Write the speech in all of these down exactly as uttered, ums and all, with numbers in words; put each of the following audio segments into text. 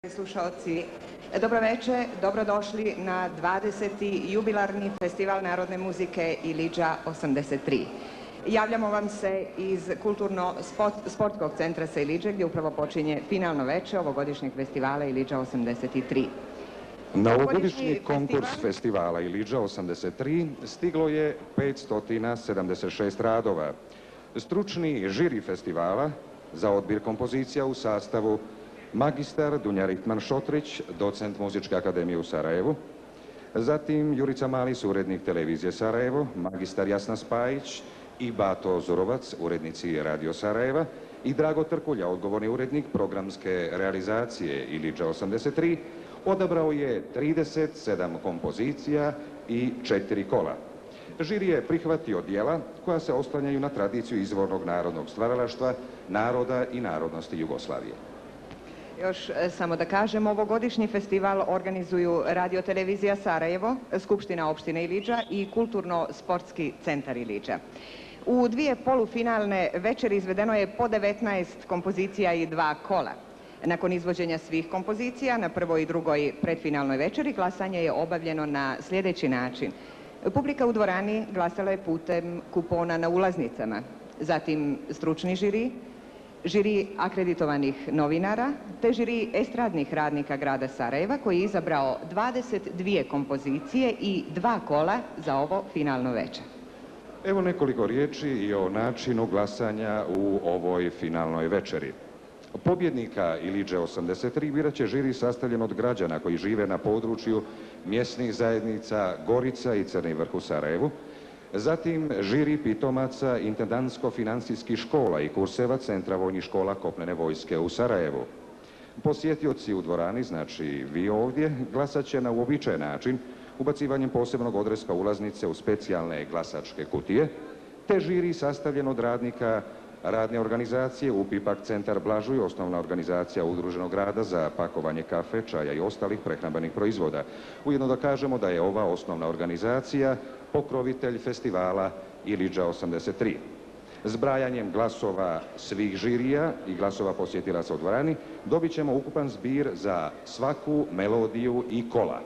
Slušalci, dobro večer, dobrodošli na dvadeseti jubilarni festival narodne muzike Ilidža osamdeset tri. Javljamo vam se iz Kulturno-sportskog centra sa Ilidže gdje upravo počinje finalno večer ovogodišnjeg festivala Ilidža osamdeset tri. Na ovogodišnji konkurs festivala Ilidža osamdeset tri stiglo je petsto sedamdeset šest radova. Stručni žiri festivala za odbir kompozicija u sastavu magistar Dunja Ritman-Šotrić, docent Muzičke akademije u Sarajevu, zatim Jurica Malić, urednik televizije Sarajevo, magistar Jasna Spajić i Bato Zorovac, urednici Radio Sarajeva, i Drago Trkulja, odgovorni urednik programske realizacije Ilidža osamdeset tri, odabrao je trideset sedam kompozicija i četiri kola. Žiri je prihvatio djela koja se oslanjaju na tradiciju izvornog narodnog stvaralaštva, naroda i narodnosti Jugoslavije. Još samo da kažem, ovogodišnji festival organizuju Radio-televizija Sarajevo, Skupština opštine Ilidža i Kulturno-sportski centar Ilidža. U dvije polufinalne večeri izvedeno je po devetnaest kompozicija i dva kola. Nakon izvođenja svih kompozicija na prvoj i drugoj predfinalnoj večeri glasanje je obavljeno na sljedeći način. Publika u dvorani glasala je putem kupona na ulaznicama, zatim stručni žiri, žiri akreditovanih novinara, te žiri estradnih radnika grada Sarajeva koji je izabrao dvadeset dvije kompozicije i dva kola za ovo finalno večer. Evo nekoliko riječi i o načinu glasanja u ovoj finalnoj večeri. Pobjednika Ilidže osamdeset tri birat će žiri sastavljen od građana koji žive na području mjesnih zajednica Gorica i Crni Vrh u Sarajevu, zatim žiri pitomaca intendantsko-financijskih škola i kurseva Centra vojnih škola kopnene vojske u Sarajevu. Posjetioci u dvorani, znači vi ovdje, glasat će na uobičajen način, ubacivanjem posebnog odreska ulaznice u specijalne glasačke kutije, te žiri sastavljen od radnika radne organizacije Upipak Centar Blažuj, osnovna organizacija udruženog rada za pakovanje kafe, čaja i ostalih prehrambenih proizvoda. Ujedno da kažemo da je ova osnovna organizacija pokrovitelj festivala Ilidža osamdeset tri. Zbrajanjem glasova svih žirija i glasova posjetilaca u dvorani dobit ćemo ukupan zbir za svaku melodiju i kola.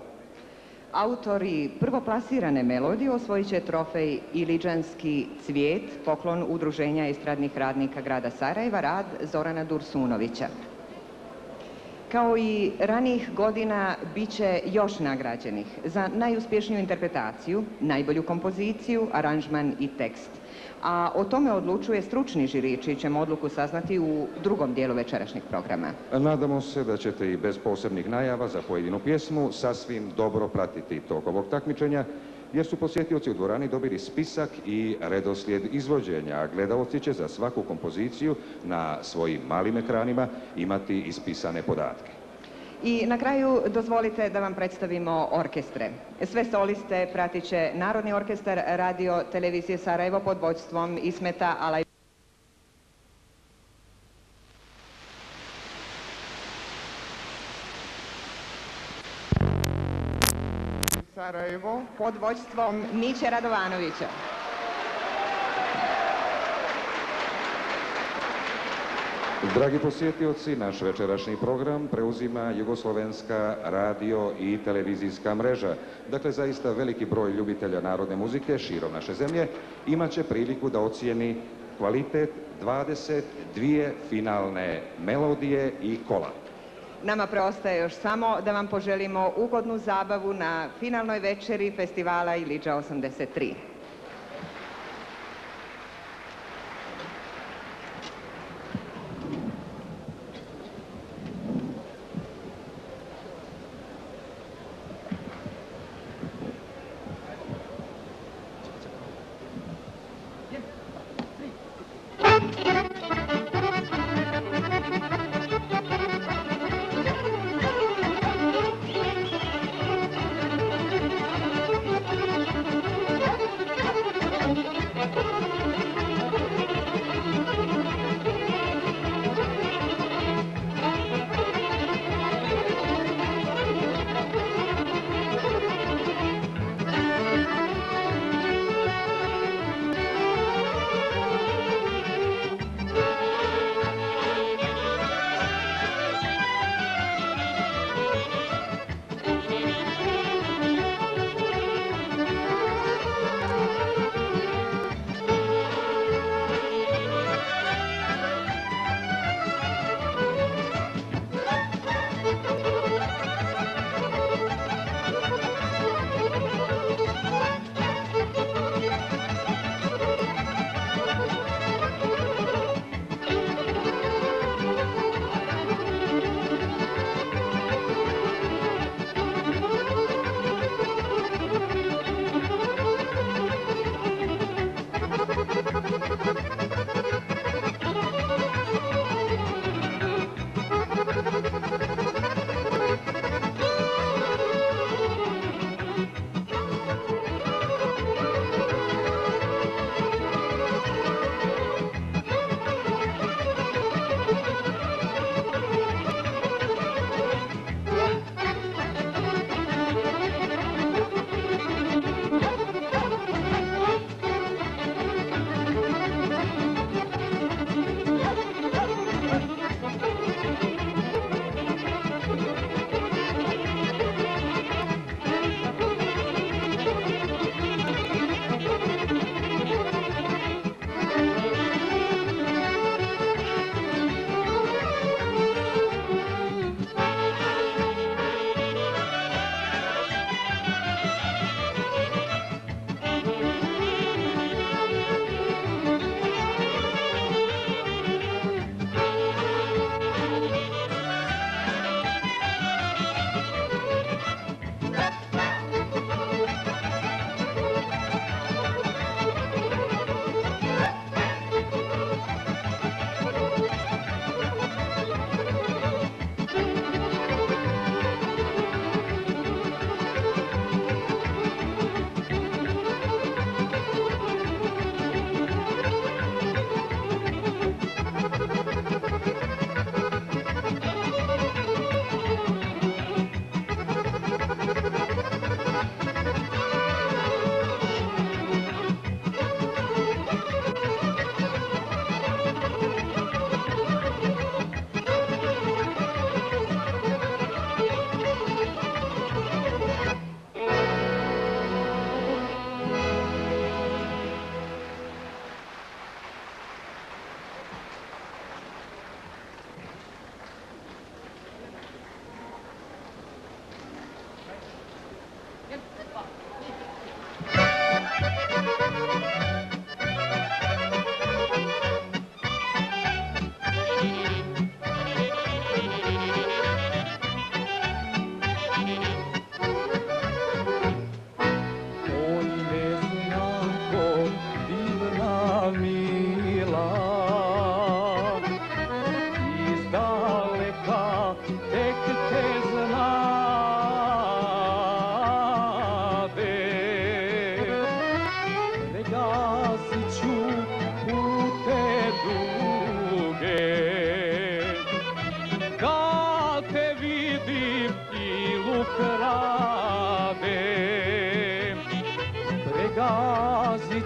Autori prvoplasirane melodije osvojit će trofej Ilidžanski cvijet, poklon Udruženja estradnih radnika grada Sarajeva, rad Zorana Dursunovića. Kao i ranijih godina bit će još nagrađenih za najuspješniju interpretaciju, najbolju kompoziciju, aranžman i tekst. A o tome odlučuje stručni žiri, čiji ćemo odluku saznati u drugom dijelu večerašnjeg programa. Nadamo se da ćete i bez posebnih najava za pojedinu pjesmu sasvim dobro pratiti tok ovog takmičenja, jer su posjetioci u dvorani dobili spisak i redoslijed izvođenja, a gledaoci će za svaku kompoziciju na svojim malim ekranima imati ispisane podatke. I na kraju dozvolite da vam predstavimo orkestre. Sve soliste pratit će Narodni orkestar Radio-televizije Sarajevo pod vodstvom Ismeta Alaj... Sarajevo pod vodstvom Miće Radovanovića. Dragi posjetioci, naš večerašnji program preuzima Jugoslovenska radio i televizijska mreža. Dakle, zaista veliki broj ljubitelja narodne muzike širom naše zemlje imat će priliku da ocijeni kvalitet dvadeset dvije finalne melodije i kola. Nama preostaje još samo da vam poželimo ugodnu zabavu na finalnoj večeri festivala Ilidža osamdeset tri.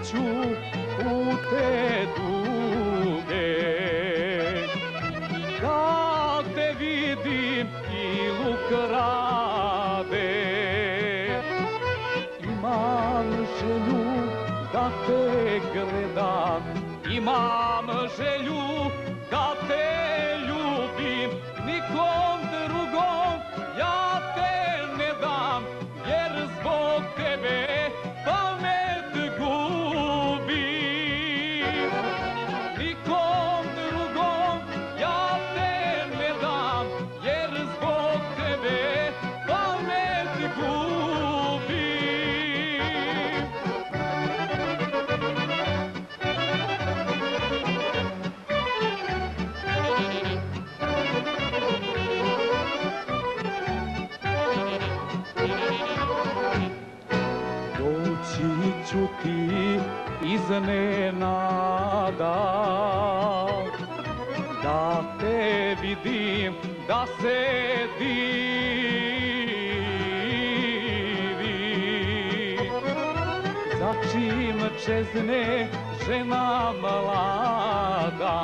kreću pute duge. Kad te vidim ilu krade, imam želju da te gledam, imam želju da te ljubim, nikom drugom ja te ne dam, jer zbog tebe pamet gubim. Nikom drugom ja te ne dam, jer zbog tebe pamet gubim. Doći ću ti iznenada, da te vidim, da se divim. Za čim čezne žena mlada,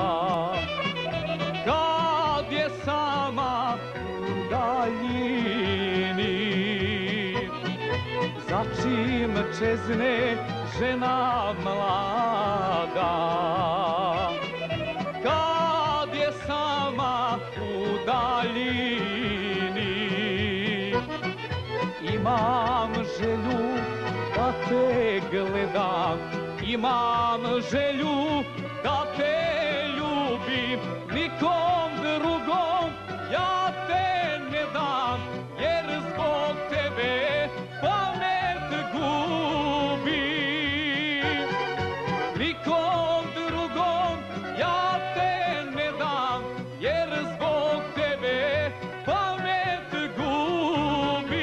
kad je sama u daljini. Za čim čezne žena mlada, kad je sama u daljini. Imam želju da te gledam, imam želju da te ljubim, nikom drugom ja te ne dam, jer zbog tebe pamet gubim. Nikom drugom ja te ne dam, jer zbog tebe pamet gubim.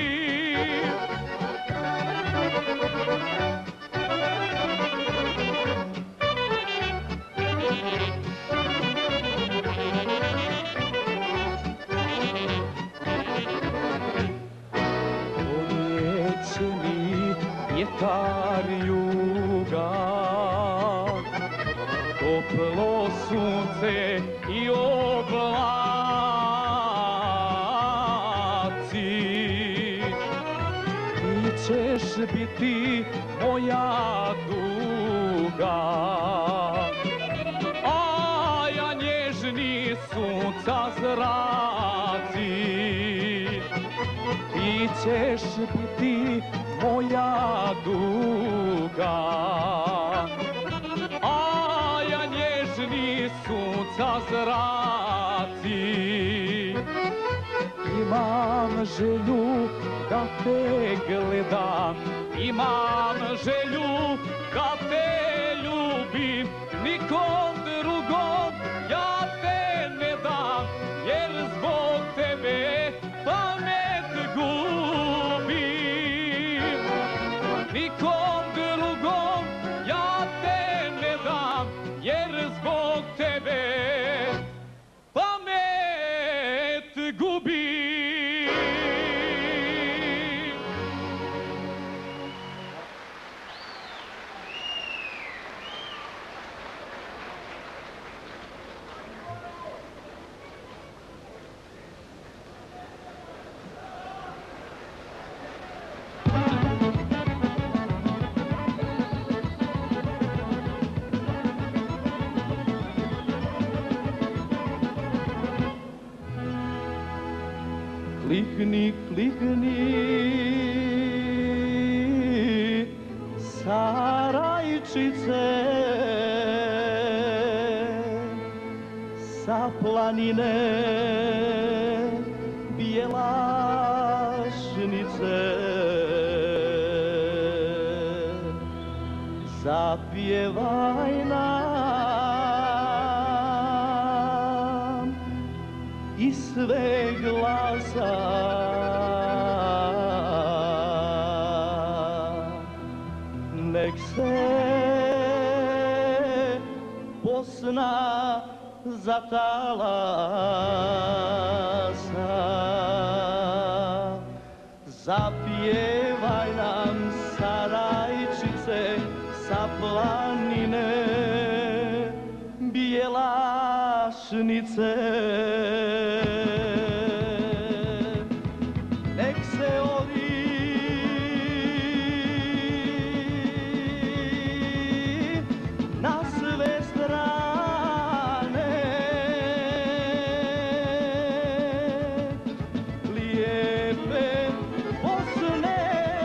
Donijeće mi vjetar juga, toplo sunce i oblaci. Ti ćeš biti moja duga, a ja nježni sunca zraci. Ti ćeš biti moja duga, a ja nježni sunca zraci. Imam želju da te gledam, imam želju da te ljubim, nikom drugom ja te ne dam, jer zbog tebe pamet gubim. Nikom drugom ja te ne dam, jer zbog tebe pamet gubim. Klikni, klikni, Sarajčice, sa planine Bjelašnice. Zapjevaj nam i sve glasa, nek se Bosna zatalasa. Zapjevaj nam, Sarajčice, plaćice, nek se ori na sve strane, lijepe Bosne.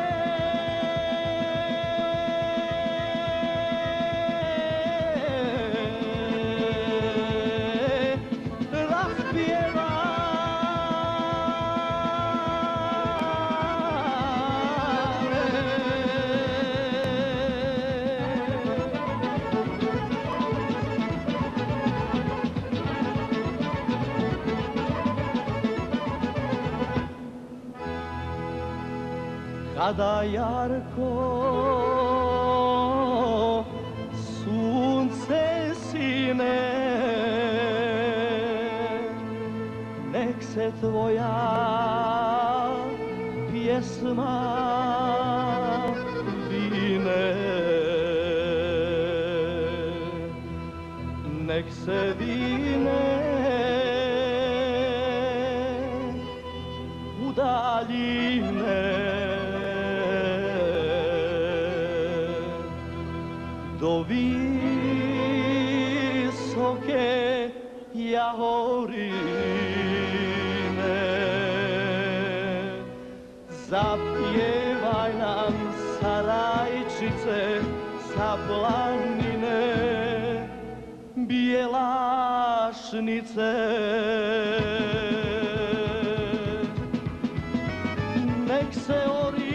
Kada jarko sunce sine, nek se tvoja pjesma vine, nek se vine u daljine, do visoke jahorine. Zapjevaj nam Sarajčice sa planine, Bjelašnice. Nek se ori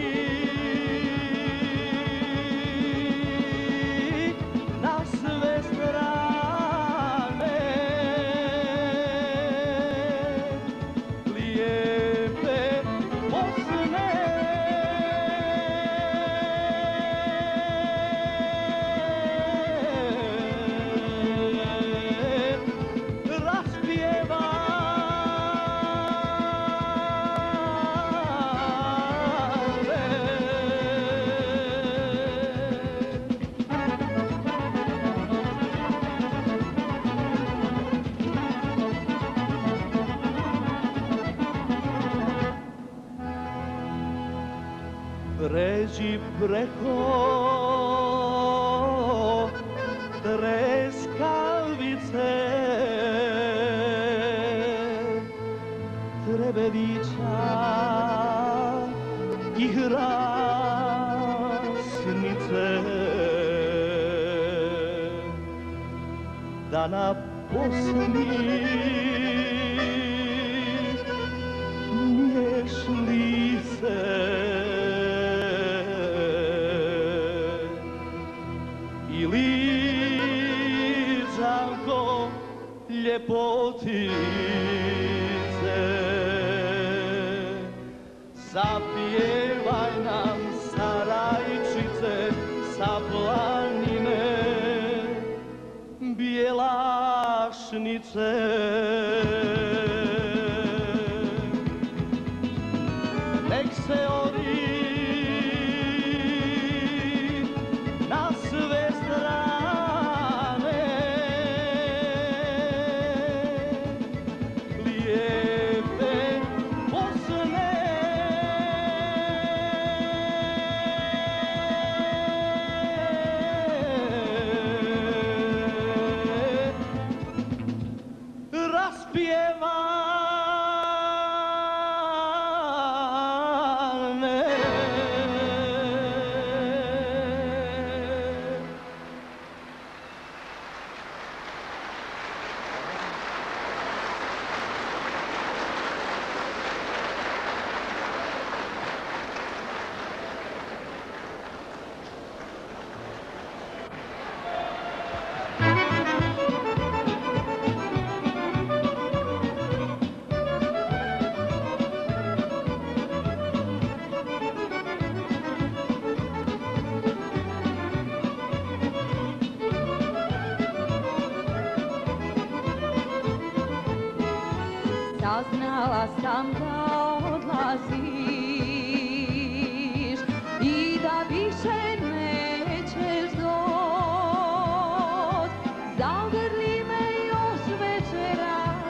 pređi preko treskavice, Trebevića i Hrasnice, da na Bosni nješ lice i liđanko ljepotice. Zapjevaj nam Sarajčice sa planine, Bjelašnice. Nek se ori na sve strane, lijepe Bosne. Raspjeva Saznala sam da odlaziš i da više nećeš doć. Zagrli me još večeras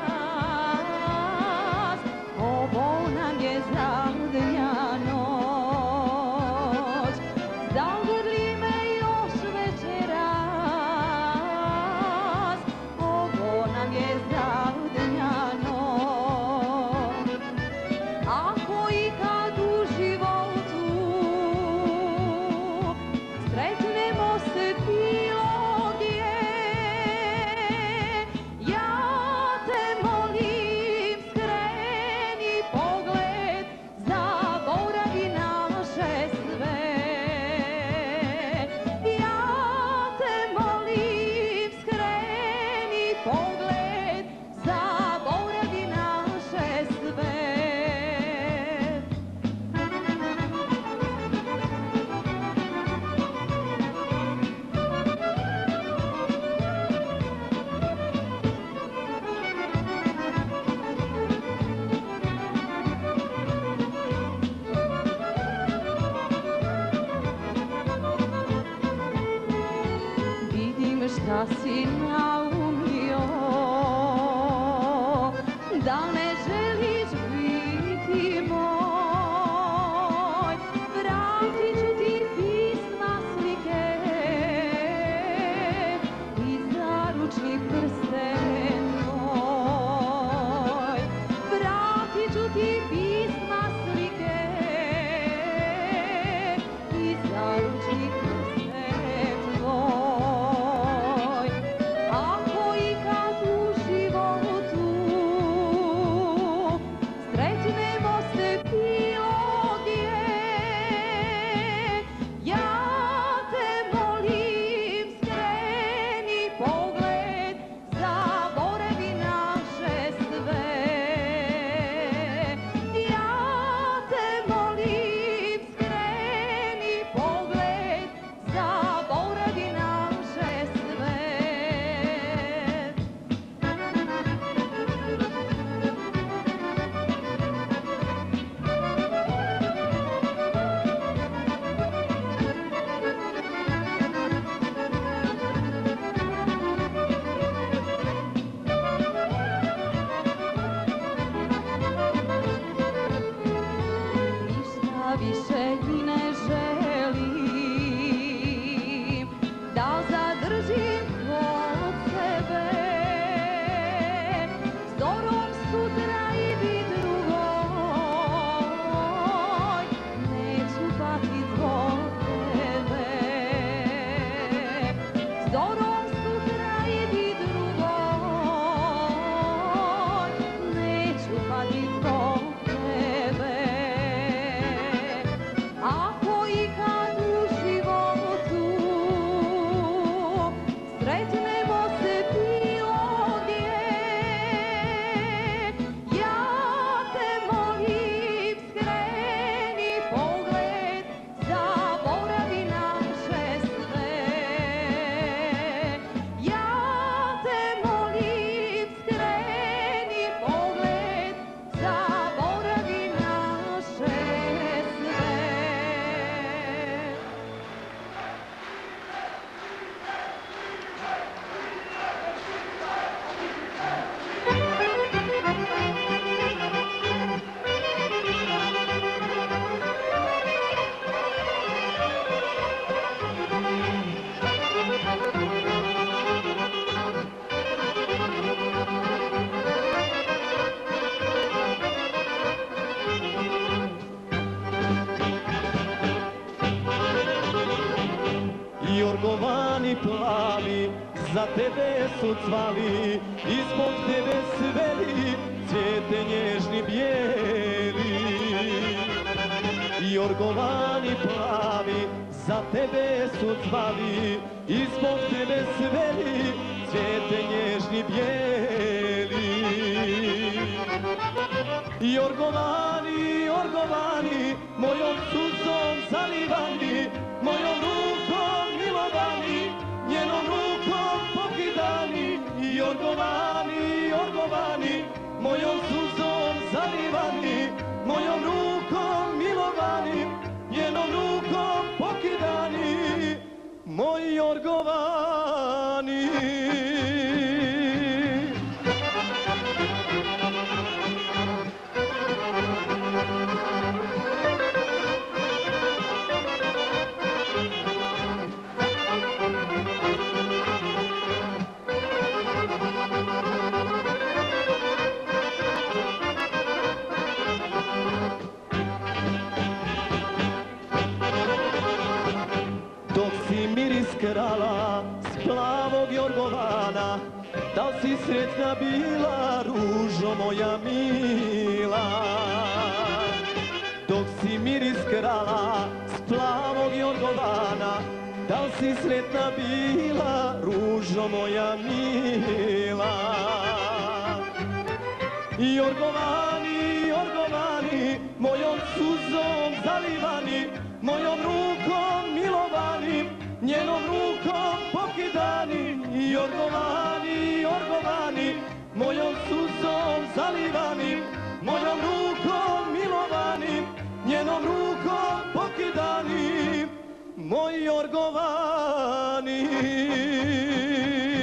da si naumio, da ne želiš biti moj. Vratit ću ti pisma, slike i zaručni prsten tvoj. Vratit ću ti pisma, slike i zaručni prsten tvoj. Ako ikad u životu sretnemo se bilo gdje, ja te molim, skreni pogled, zaboravi naše sve. Ja te molim, skreni pogled, zaboravi naše sve. Ništa više i ne želim da zadržim kod sebe. Zorom sutra i bit drugoj, neću patit zbog tebe. Zorom sutra i bit drugoj, neću patit zbog tebe. Ako ikad u životu sretnemo se bilo gdje, ja te molim, skreni pogled, zaboravi naše sve. Ja te molim, skreni pogled, zaboravi naše sve. Jorgovani plavi za tebe su cvali i zbog tebe sveli cvijete nježni bijeli. Jorgovani plavi za tebe su cvali i zbog tebe sveli cvijete nježni bijeli. Jorgovani, Jorgovani, mojom suzom zalivani, mojom rukom milovani, njenom rukom pokidani. Jorgovani, Jorgovani, mojom suzom zalivani, mojom rukom milovani, njenom rukom pokidani. Moj Jorgovani. Dok si miris krala s plavog Jorgovana, da li si sretna bila, ružo moja mila? Dok si miris krala s plavog Jorgovana, da li si sretna bila, ružo moja mila? Jorgovani, Jorgovani, mojom suzom zalivani, mojom rukom milovani, njenom rukom pokidani. Jorgovani, Jorgovani, mojom suzom zalivani, mojom rukom milovani, njenom rukom pokidani. Moj Jorgovani.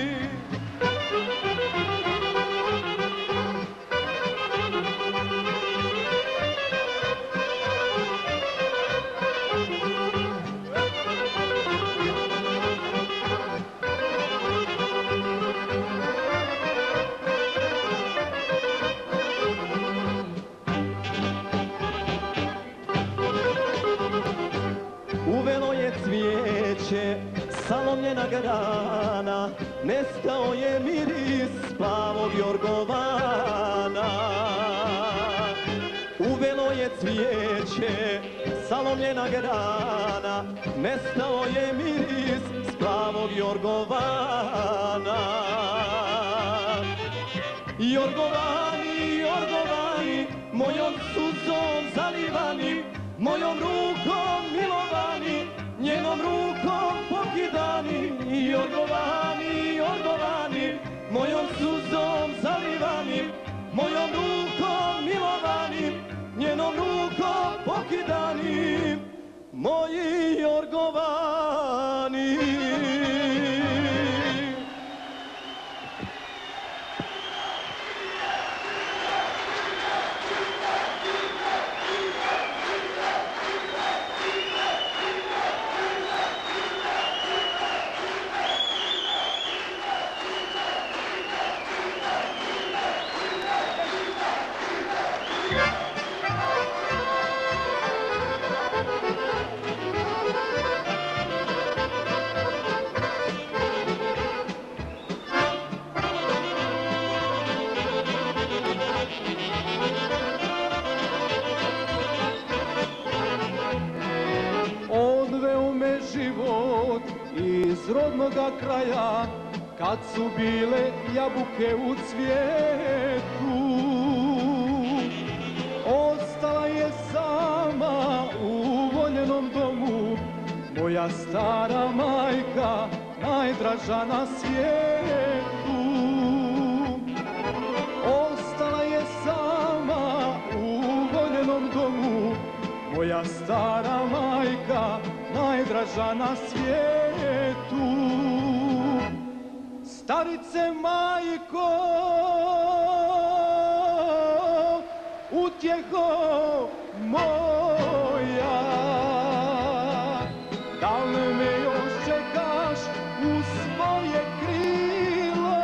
salomljena grana, nestao je miris plavog jorgovana. Uvelo je cvijeće, salomljena grana, nestao je miris s plavog jorgovana. Jorgovani, jorgovani, mojom suzom zalivani, mojom rukom milovani, njenom rukom pokidani. Jorgovani, jorgovani, mojom suzom zalivani, mojom rukom milovani, njenom rukom pokidani. Moji jorgovani. Iz rodnoga kraja, kad su bile jabuke u cvijetu, ostala je sama u voljenom domu, moja stara majka, najdraža na svijetu. Ostala je sama u voljenom domu, moja stara majka, najdraža na svijetu. Starice majko, utjeho moja, da li me još čekaš u svoje krilo?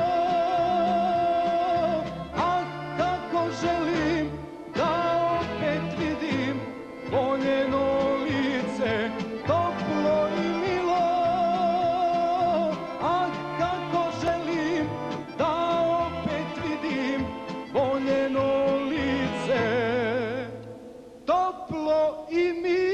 A kako želim da opet vidim voljeno lice, toplo i milo. A kako želim da opet vidim voljeno lice, toplo i milo.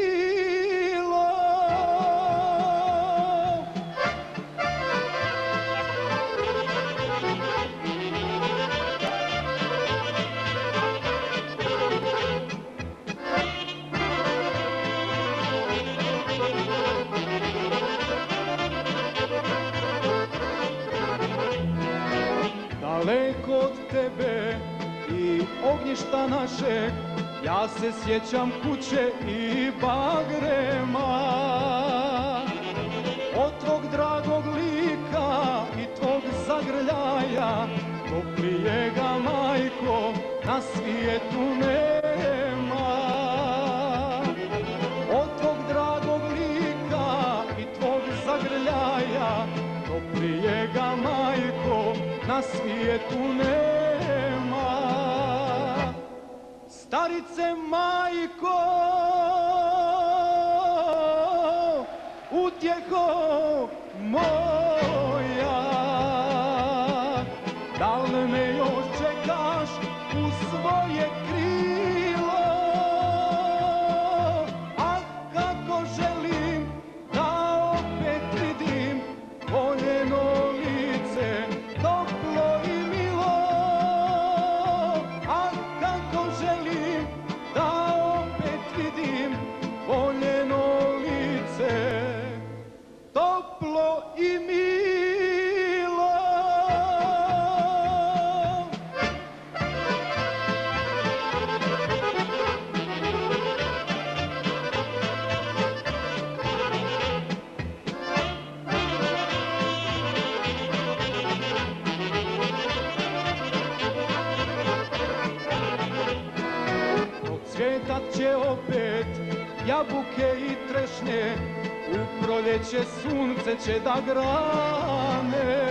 Daleko od tebe i ognjišta našeg, ja se sjećam kuće i bagrema. Od tvog dragog lika i tvog zagrljaja, toplijega majko na svijetu nema. Od tvog dragog lika i tvog zagrljaja, toplijega majko na svijetu nema. Starice majko, utjeho moja, da li me još čekaš u svoje krilo? A kako želim da opet vidim voljeno lice, toplo i milo. A kako želim da opet vidim voljeno lice, toplo i milo. Cvjetat će opet jabuke i trešnje, u proljeće sunce će da grane.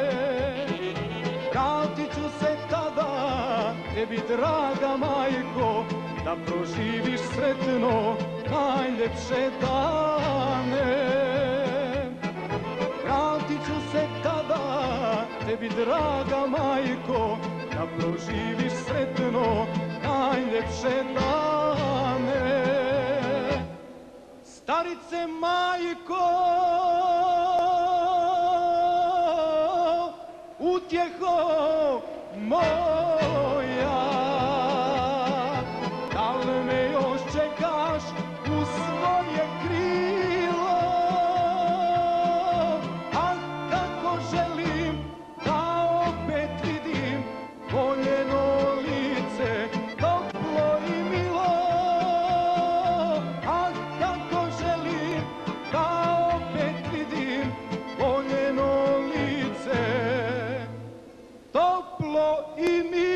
Vratit ću se tada tebi, draga majko, da proživiš sretno najljepše dane. tebi, draga majko, da proživiš sretno najljepše dane. Starice majko, utjeho moja, da li me još čekaš u svoje krilo? A kako želim da opet vidim voljeno lice, toplo i milo. A kako želim da opet vidim voljeno lice, toplo i milo.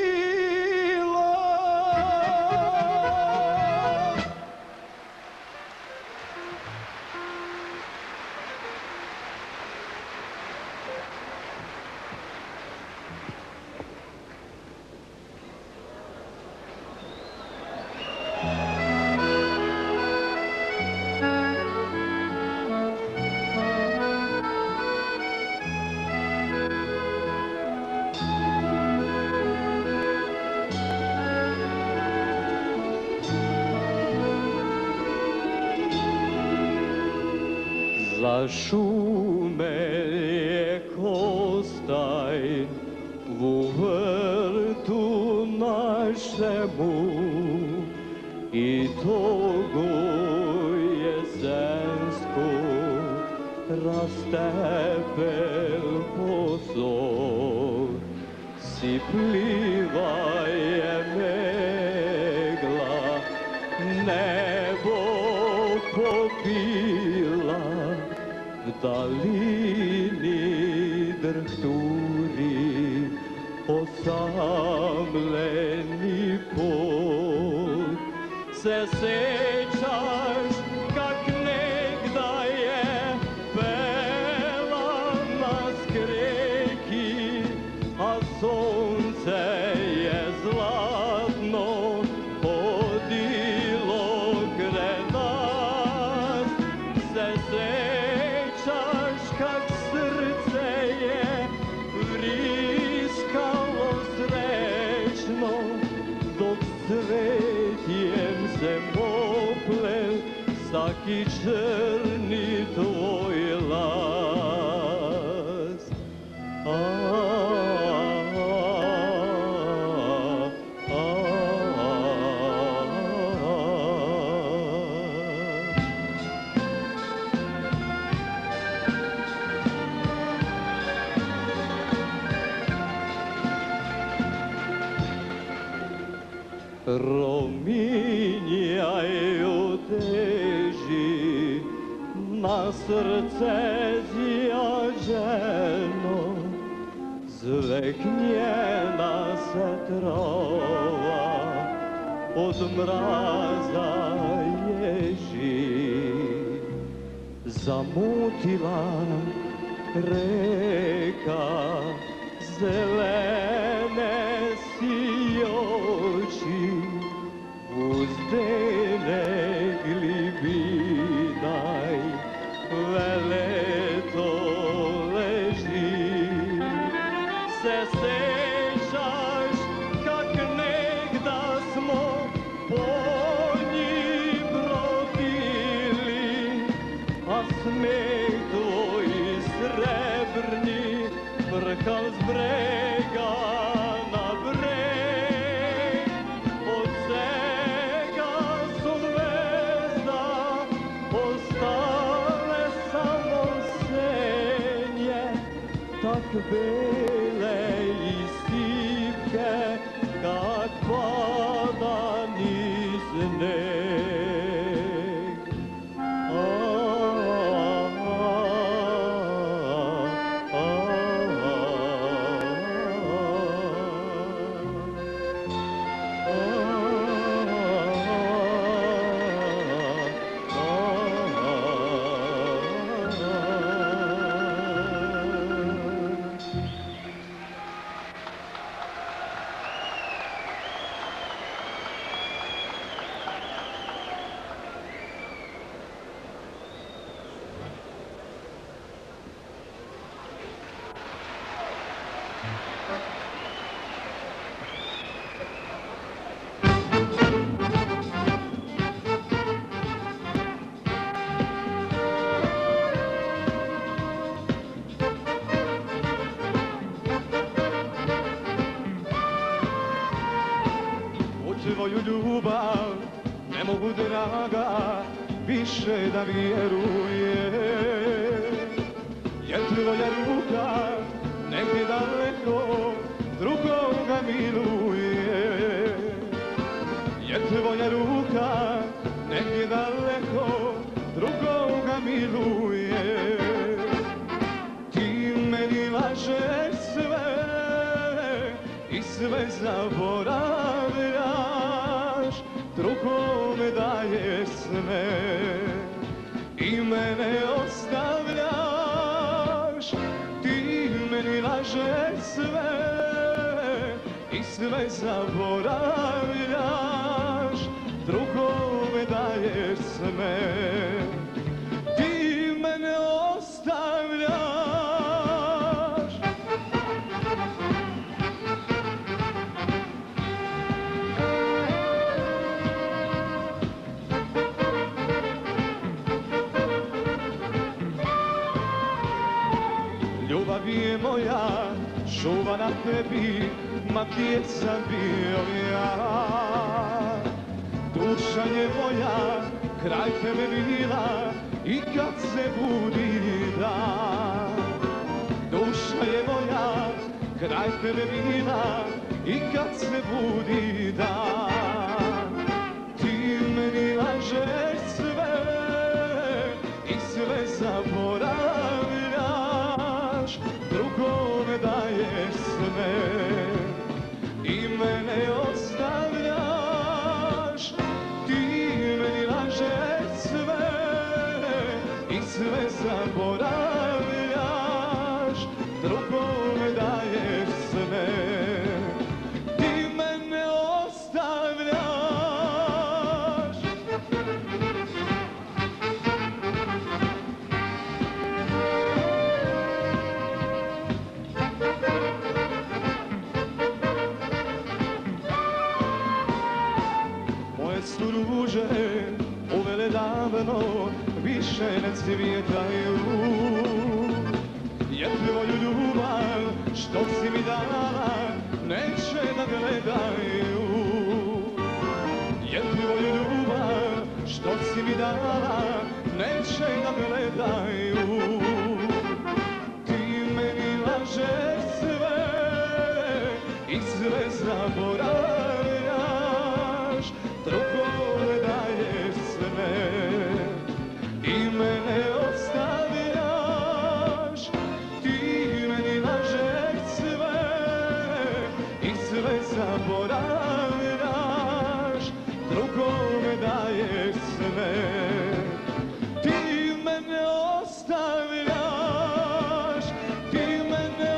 Za šume je kostaj u vrtu našemu i togo jesensko rastepel pozor, sipliva je megla, nebo popila, v dalini drhturi osamljeni pot. Se sećaš kak negda je pela na skreki, a sunce je zlatno hodilo kraj nas. Se sećaš kak srce je vriskalo srećno, dok cvetjem se moplel saki črni tvoj las. A, a, a, Rominjaju teži na srce zjađeno, zveknjena se trova od mraza ježi. Zamutila reka zelene si oči, uzdene glibinaj veleto leži. Se sećaš kak negda smo po njih brodili, a smeh tvoj srebrni brkal s brega na breg. Od svega su zvezda ostale samo senje, tak bele i sivke kak pada niz sneg. A, a, a, mogu draga više da vjeruje, jer tvoja ruka negdje daleko drugoga miluje, jer tvoja ruka negdje daleko drugoga miluje. Ti meni lažeš sve i sve zaboravljaš, drugome daješ sve i mene ostavljaš. Ti meni lažeš sve i sve zaboravljaš, drugome daješ sve, ti mene ostavljaš. Ljubav je moja, čuva na tebi, ma gdje sam bio ja. Duša je moja, kraj tebe bila i kad se budi dan. Duša je moja, kraj tebe bila i kad se budi dan. Ti meni lažeš sve i sve zaboravljaš, drugome daješ sve i mene ostavljaš. Ti meni lažeš sve i sve zaboravljaš, drugome daješ sve, ti mene ostavljaš. Moje su ruže uvele davno, više ne cvjetaju, jer tvoju ljubav što si mi dala neće da gledaju, jer tvoju ljubav što si mi dala neće da gledaju. Ti meni lažeš sve i sve zaboravljaš, drugome daješ sve i mene ostavljaš. Ti meni lažeš sve i sve zaboravljaš, drugome daješ sve, ti mene ostavljaš, ti mene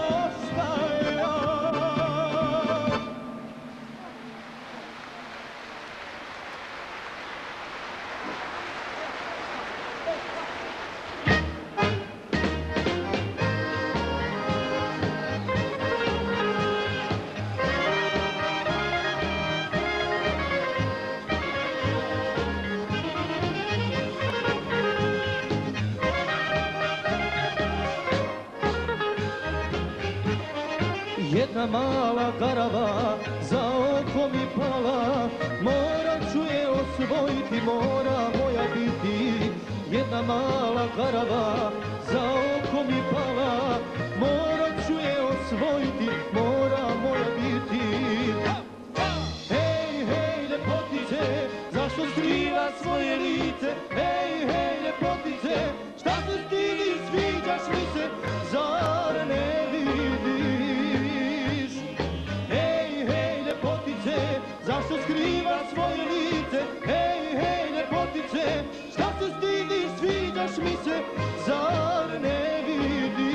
ostavljaš. Jedna mala garava za oko mi pala, morat ću je osvojiti, mora moja biti. Jedna mala garava za oko mi pala, morat ću je osvojiti, mora moja biti. Hej, hej, ljepotice, zašto skriva svoje lice? Hej, hej, ljepotice, šta se stidi, sviđaš mi se, zar ne vidiš? Hej, hej, ljepotice, zašto skriva svoje lice? Hej, hej, ljepotice, šta se stidi, sviđaš mi se, zar ne vidiš?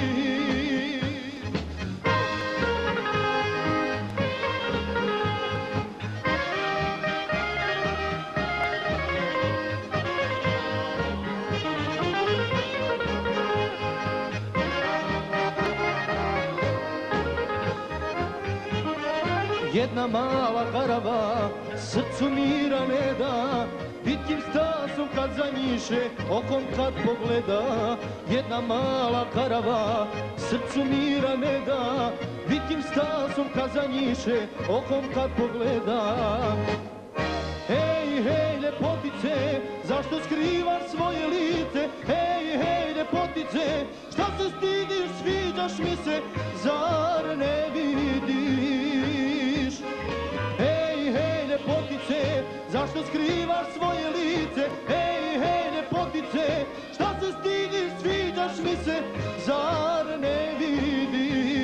Jedna mala garava srcu mira ne da, vitkim stasom kad zanjiše, okom kad pogleda. Jedna mala garava srcu mira ne da, vitkim stasom kad zanjiše, okom kad pogleda. Hej, hej, ljepotice, ljepotice, zašto skrivaš svoje lice? Hej, hej, ljepotice, šta se stidiš, sviđaš mi se, zar ne vidiš? Hej, hej, ljepotice, zašto skrivaš svoje lice? Hej, hej, ljepotice, šta se stidiš, sviđaš mi se, zar ne vidiš?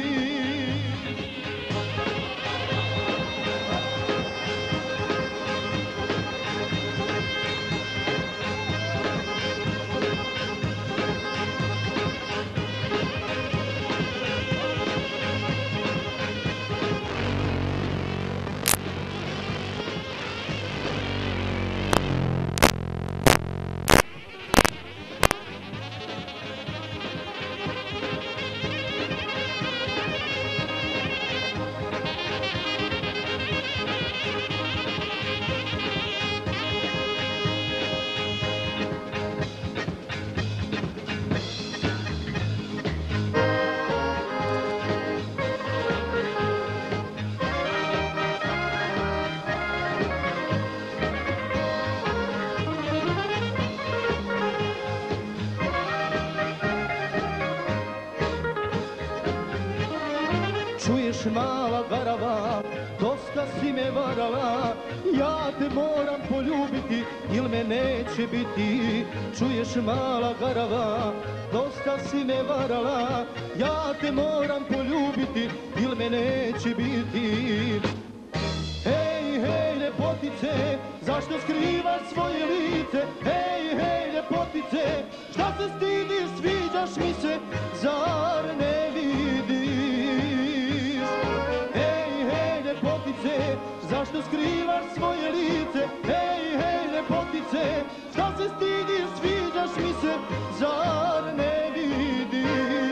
Čuješ mala garava, dosta si me varala, ja te moram poljubiti, il me neće biti. Čuješ mala garava, dosta si me varala, ja te moram poljubiti, il me neće biti. Hej, hej, ljepotice, zašto skrivaš svoje lice? Hej, hej, ljepotice, šta se stidiš, sviđaš mi se, zar ne vidiš? Ljepotice, zašto skrivaš svoje lice? Hej, hej, ljepotice, šta se stidiš, sviđaš mi se, zar ne vidiš?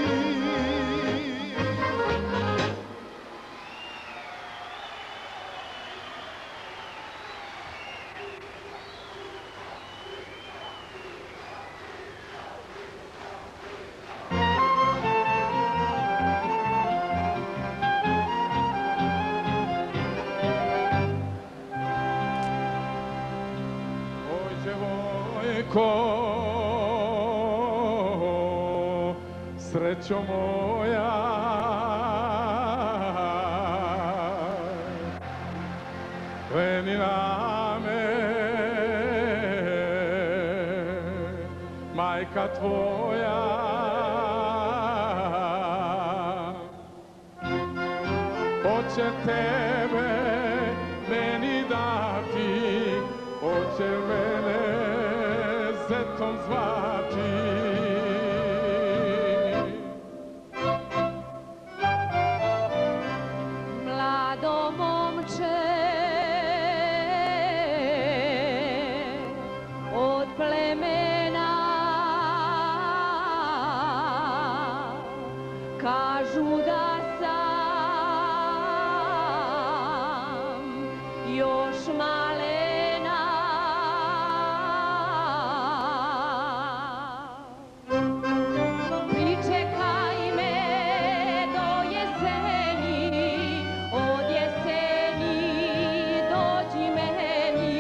Ko, srećo moja, kreni na me, majka tvoja, hoće tebe meni dati, hoće mene zetom zvati. Mlado momče, od plemena, kažu da sam još malena. Pričekaj me do jeseni, od jeseni dođi meni.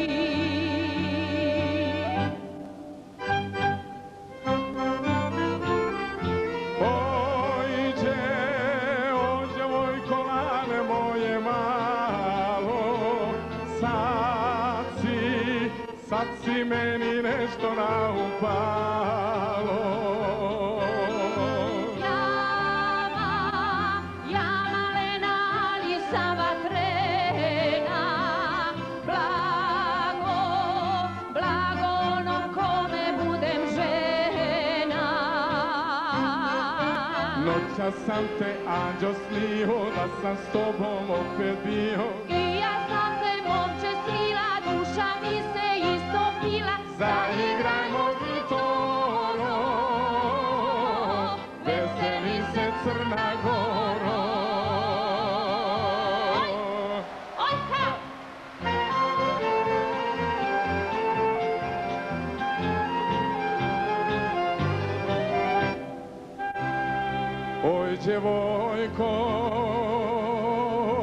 Ojđe, ođe moj kolane moje malo, sad si, sad si meni nešto naupalo. Jama, ja malena, ali sam vatrena, blago, blago onom kome budem žena. Noća sam te anđeo snio, da sam s tobom opet bio. I ja sam te momče snila, duša mi se istopila. Zaigrajmo gitoro, veseli se Crna Goro. Ojka! Oj, djevojko,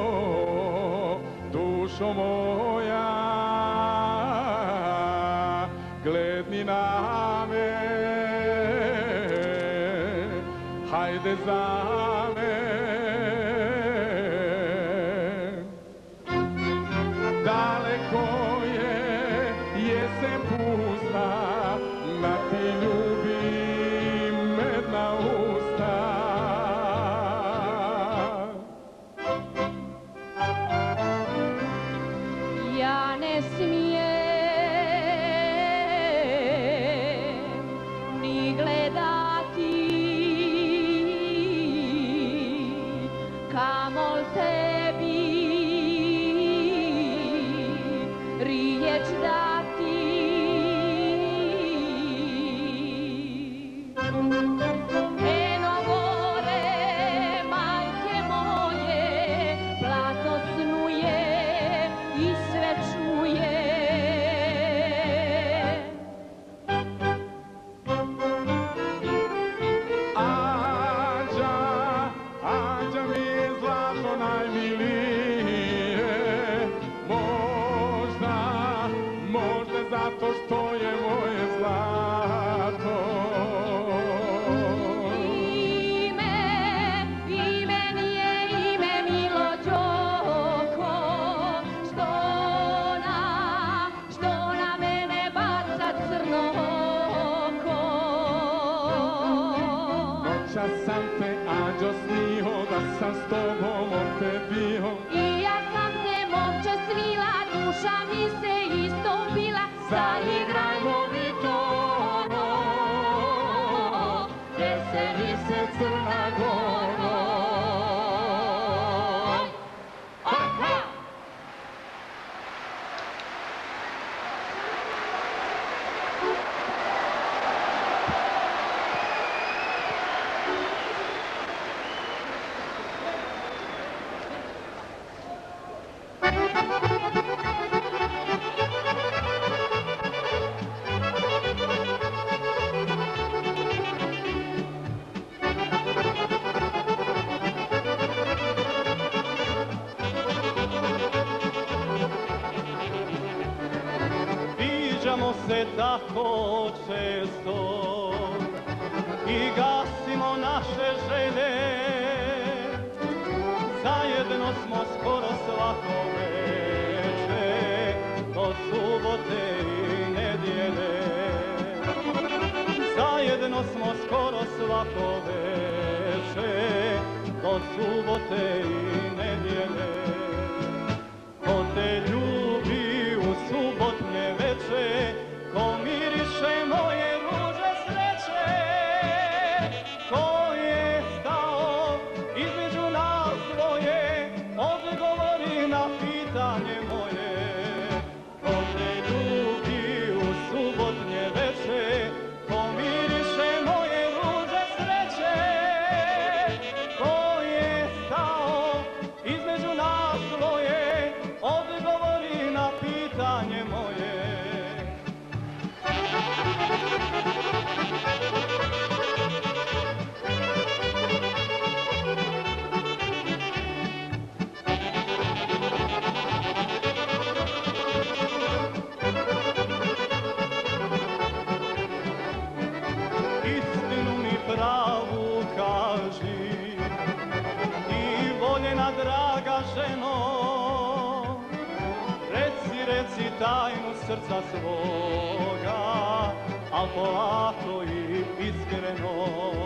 dušo moja, gledni na me, hajde za me. Daleko je jesen pusta, na ti ljubim medna usta. Ja ne smijem ni gledati, kamol tebi riječ dati. Eno gore, majke moje, blago snuje i sve čuje. Anđa, anđa mi je zlato najmilije, možda, možda zato što je moje zlato. Ime, ime nije ime milo Đoko, što na, što na mene baca crno oko. Noćas sam te, anđo, snio da sam s tobom opet bio. I ja sam te momče snila, duša mi se istopila, zaigrajmo mi to ono, veseli se Crna Goro. Aha! Viđamo se tako često i gasimo naše želje. Zajedno smo skoro svako veče, do subote i nedjelje. Zajedno smo skoro svako veče, do subote i nedjelje. Ko te ljubi u subotnje veče, ko miriše moje ruže sreće, ko je stao između nas dvoje, odgovori na pitanje moje. Ko te ljubi u subotnje veče, ko miriše moje ruže sreće, ko je stao između nas dvoje, odgovori na pitanje moje. Istinu mi pravu kaži i voljena draga ženo, reci, reci tajnu srca svoga, al polako i iskreno.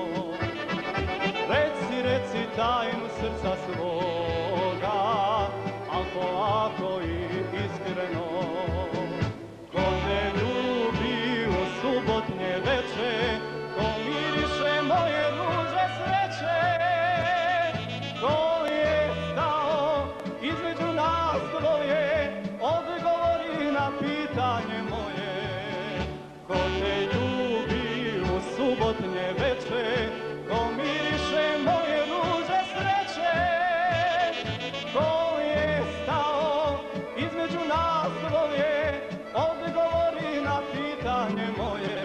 Reci, reci tajnu srca svoga, al polako i iskreno. Ko te ljubi u subotnje veče, ko miriše moje ruže sreće, ko je stao između nas dvoje, odgovori na pitanje moje. Ko te ljubi u subotnje veče, ko miriše moje ruže sreće, ko je stao između nas dvoje, odgovori na pitanje moje.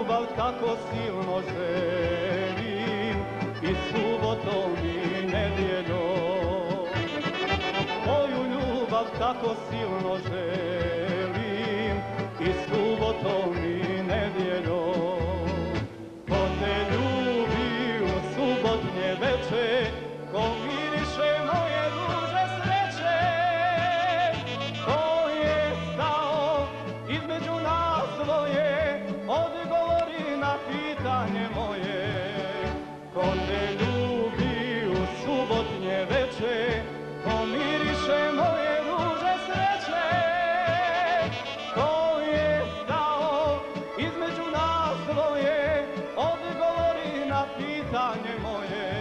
ljubav tako silno želim i subotom i nedjeljom. Moju ljubav tako silno želim i subotom i nedjeljom. Ko te ljubi u subotnje veče, ko miriše moje ruže sreće, ko je stao između nas dvoje, odgovori na pitanje moje. Ko te ljubi u subotnje veče, ko miriše moje ruže sreće, ko je stao između nas dvoje, odgovori na pitanje moje.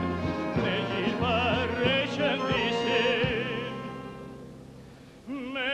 Me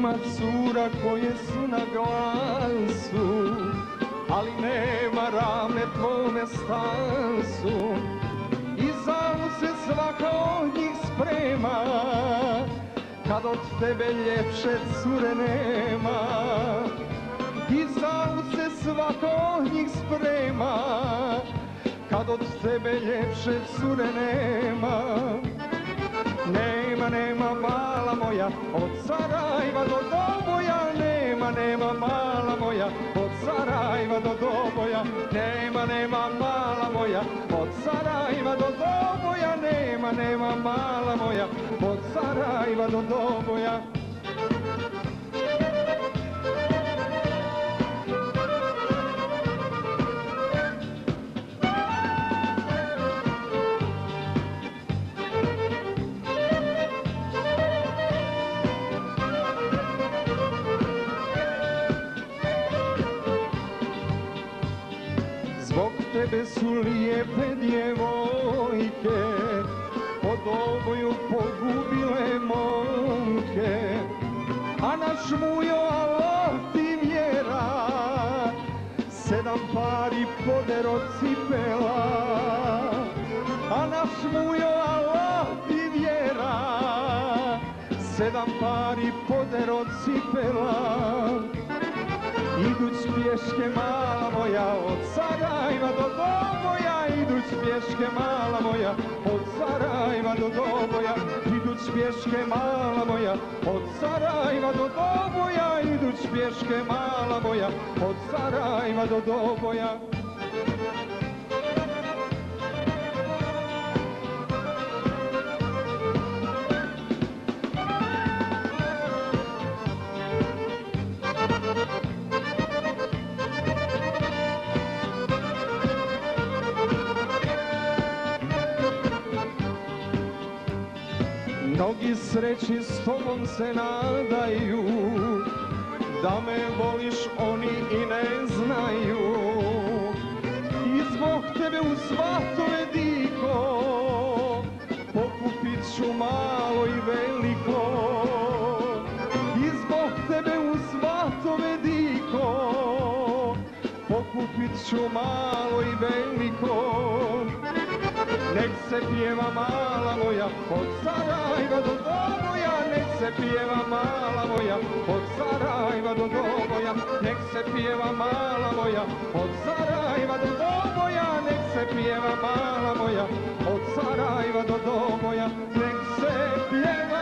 ima cura koje su na glasu, ali nema ravne tvome stansu. I zavu se svaka od njih sprema, kad od tebe ljepše cure nema. I zavu se svaka od njih sprema, kad od tebe ljepše cure nema. Nema, nema mala moja, od Sarajeva do Doboja. Nema, nema mala moja, od Sarajeva do Doboja. Nema, nema mala moja, od Sarajeva do Doboja. Nema, nema mala moja, od Sarajeva do Doboja. Zbog tebe su lijepe djevojke po Doboju pogubile momke. A naš mujo, Allah ti vjera, sedam pari podero cipela. A naš mujo, Allah ti vjera, sedam pari podero cipela. Iduć pješke mala moja, od Sarajeva do Doboja. Iduć pješke mala moja, od Sarajeva do Doboja. Iduć pješke mala moja, od Sarajeva do Doboja. Iduć pješke mala moja, od Sarajeva do Doboja. Mnogi sreći s tobom se nadaju, da me voliš oni i ne znaju. I zbog tebe u svatove diko, pokupit ću malo i veliko. I zbog tebe u svatove diko, pokupit ću malo i veliko. Nek se pjeva mala moja, od Sarajeva do Doboja. Nek se pjeva mala moja, od Sarajeva do Doboja. Nek se pjeva mala moja, od Sarajeva do Doboja. Nek se pjeva mala moja, od Sarajeva do Doboja. Nek se pjeva.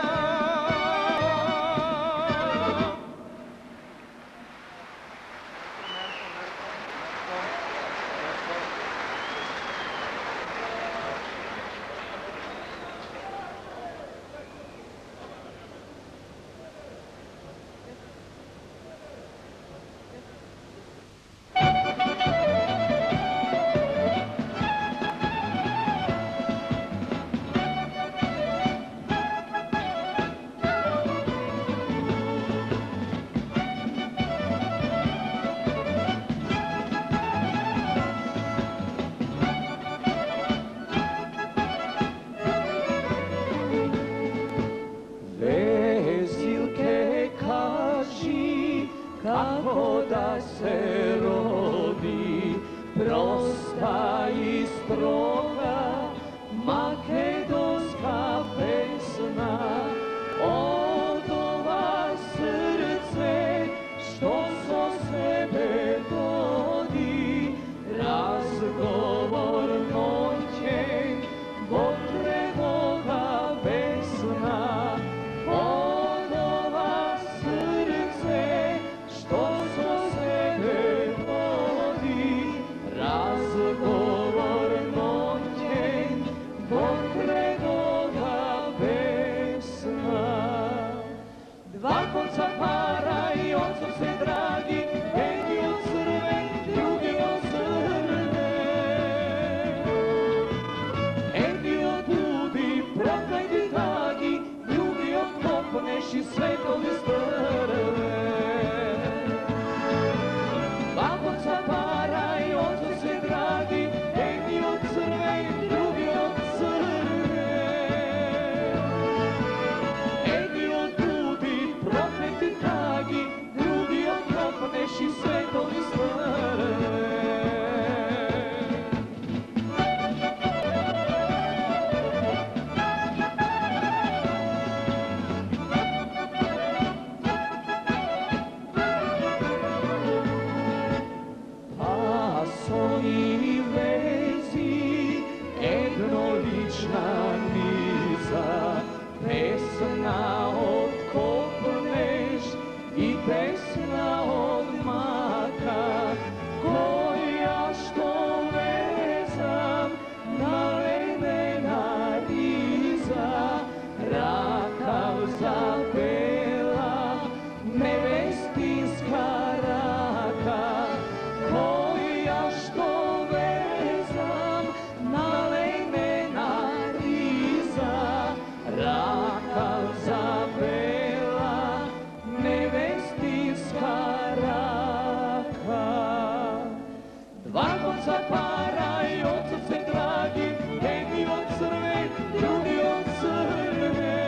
jednolična niza, pesna od kopneš i pesna od maka, koja što vezam na ledena riza, rakav zapela nevestinska raka, koja što vezam na ledena riza, rakav zapela nevestinska raka. Dva konca para i od srce dragi, jedni od crve, drugi od crne.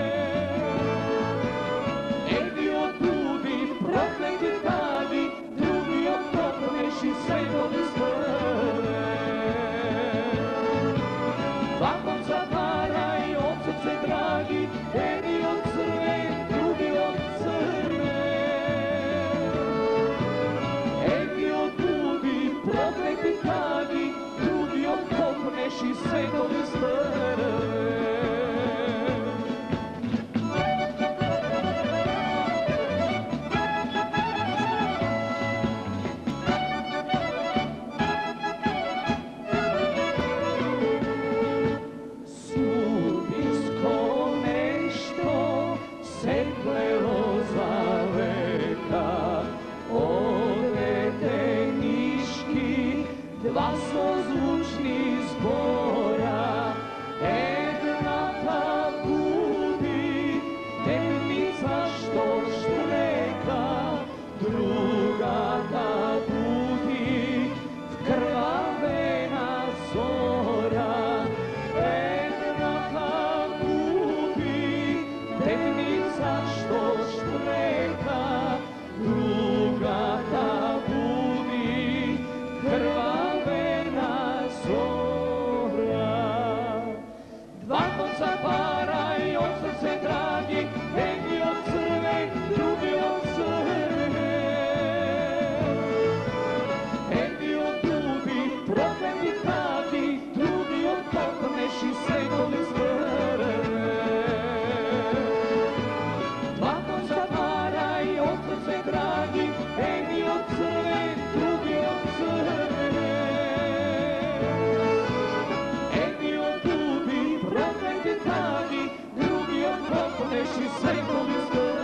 Jedni od budi, prokleti tagi, drugi od kopneš i svetovi strne. Dva konca para i od srce dragi, jedni od crve, drugi od crne. Jedni od budi, prokleti tagi, drugi od kopneš i svetovi strne. Sudijsko nešto se plelo za veka, odete niški, dva sozvučni zbora, jedna ta budi, temnica što štreka, druga ta budi, krvavena zora, jedna ta budi, temnica što štreka, druga ta budi, krvavena zora. Dva konca para i od srce dragi, jedni od crve, drugi od crne. Jedni od budi, prokleti tagi, drugi od kopneš i svetovi strne. Dva konca para i od srce dragi, jedni od crve, drugi od crne. Jedni od budi, prokleti tagi, drugi od kopneš i svetovi strne.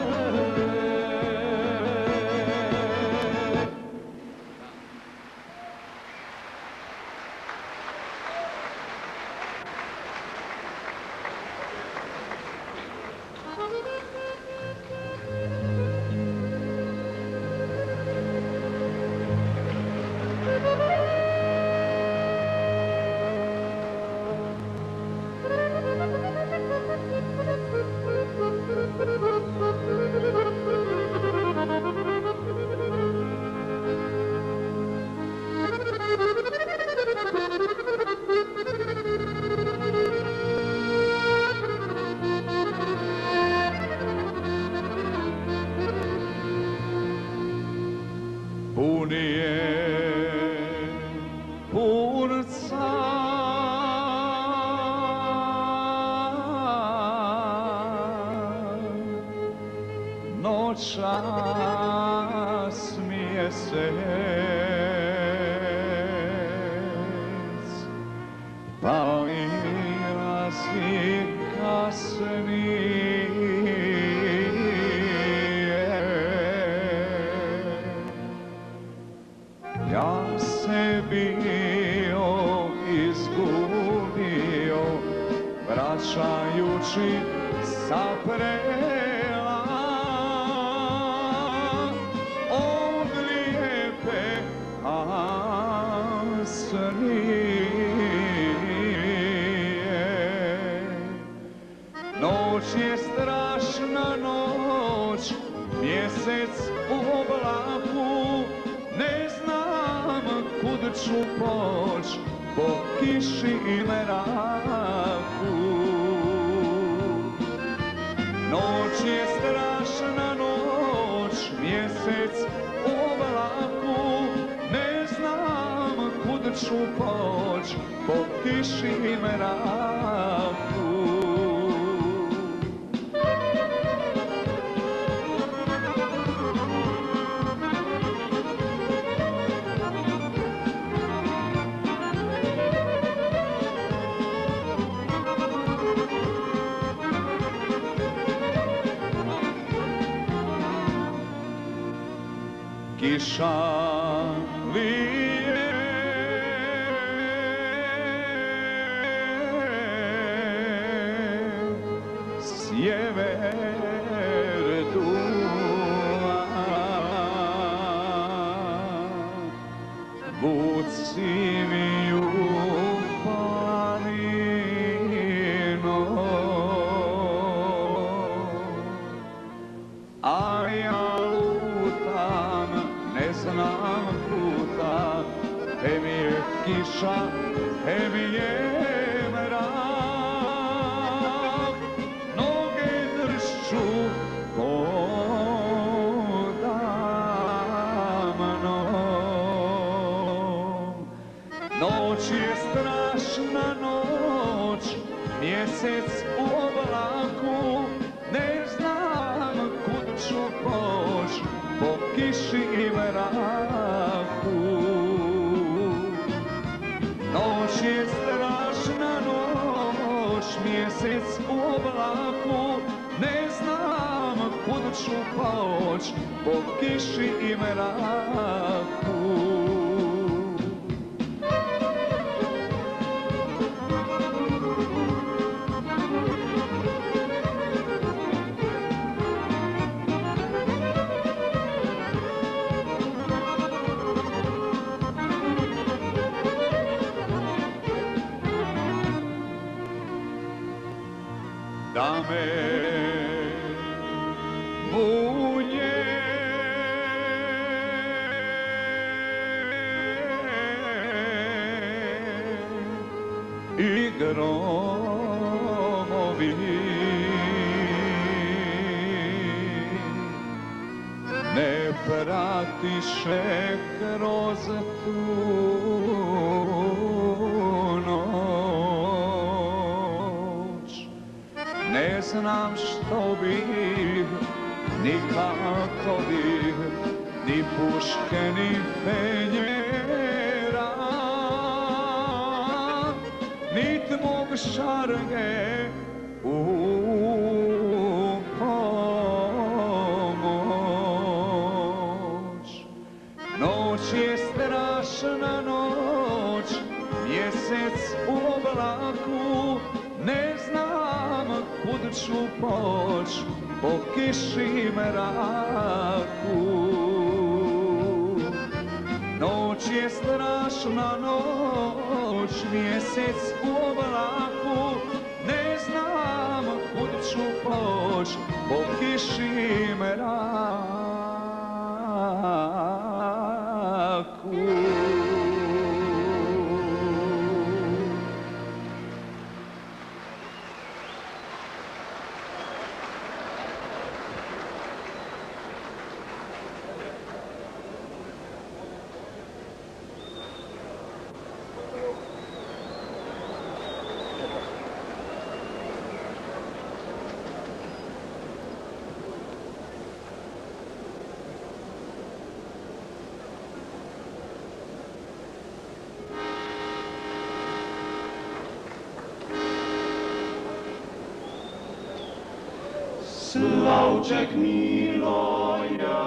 Pun je purca noćas mjesec, palila si kasnije. Ja se bio izgubio, vraćajući sa prela od lijepe Asnije. Noć je strašna noć, mjesec u oblaku, ne znam kud ću poć po kiši i mraku. Noć je strašna noć, mjesec u oblaku, ne znam kud ću poć po kiši kiši i mraku. Kiša lije sjever duva, vuci mi u planinu, a ja lutam, ne znam puta, he mi je kiša, he mi je mrak, noge dršću podamnom. Noć je strašna noć, mjesec u oblaku, ne znam kud ću poć, po kiši i mraku. Noć je strašna noć, mjesec u oblaku, ne znam kud ću poć, po kiši i mraku. Da me munje i gromovi, ne pratiše kroz tu noć. Ne znam što bih, ni kako bih, ni puške, ni fenjera, nit mog šarge u pomoć. Noć je strašna noć, mjesec u oblaku, ne znam kud ću poć, po kiši i mraku. Noć je strašna noć, mjesec u oblaku, ne znam kud ću poć, po kiši i mraku. Slavček Miloje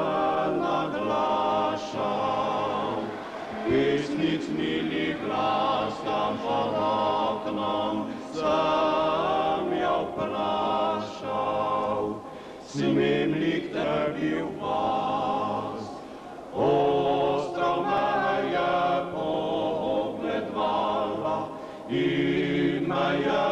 naglašał, pjesnic milih glas tam pod oknom sam ja prašał. Smiem li k tebi upast, ostro me je pohledvala i me je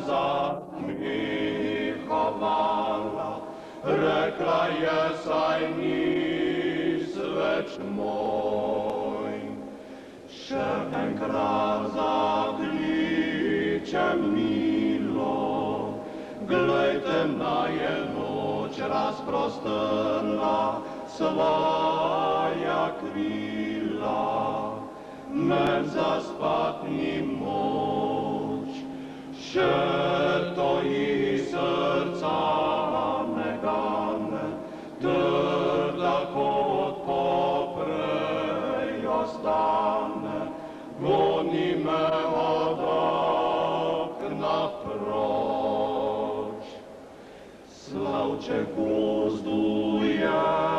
zasmichovala. Rekla je saj nis već moj, šepenkrat zakliče milo. Glej, temna je noć rasprostrla svoja krila, men zaspat ni moć. Že to i srca me gane, trda kod poprej ostane, goni me od okna proč. Slavček uzduje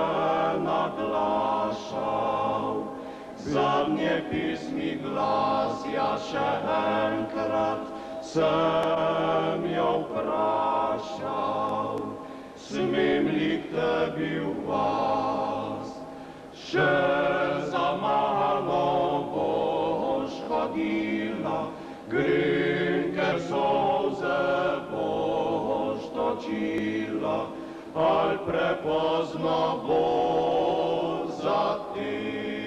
naglašał, za mnie pismi glas jaše enkrat, sem ją praszał. Smim li k tebi u vas, že za malo boš hodila, grinke solze boš točila, al prepozno bo za ti.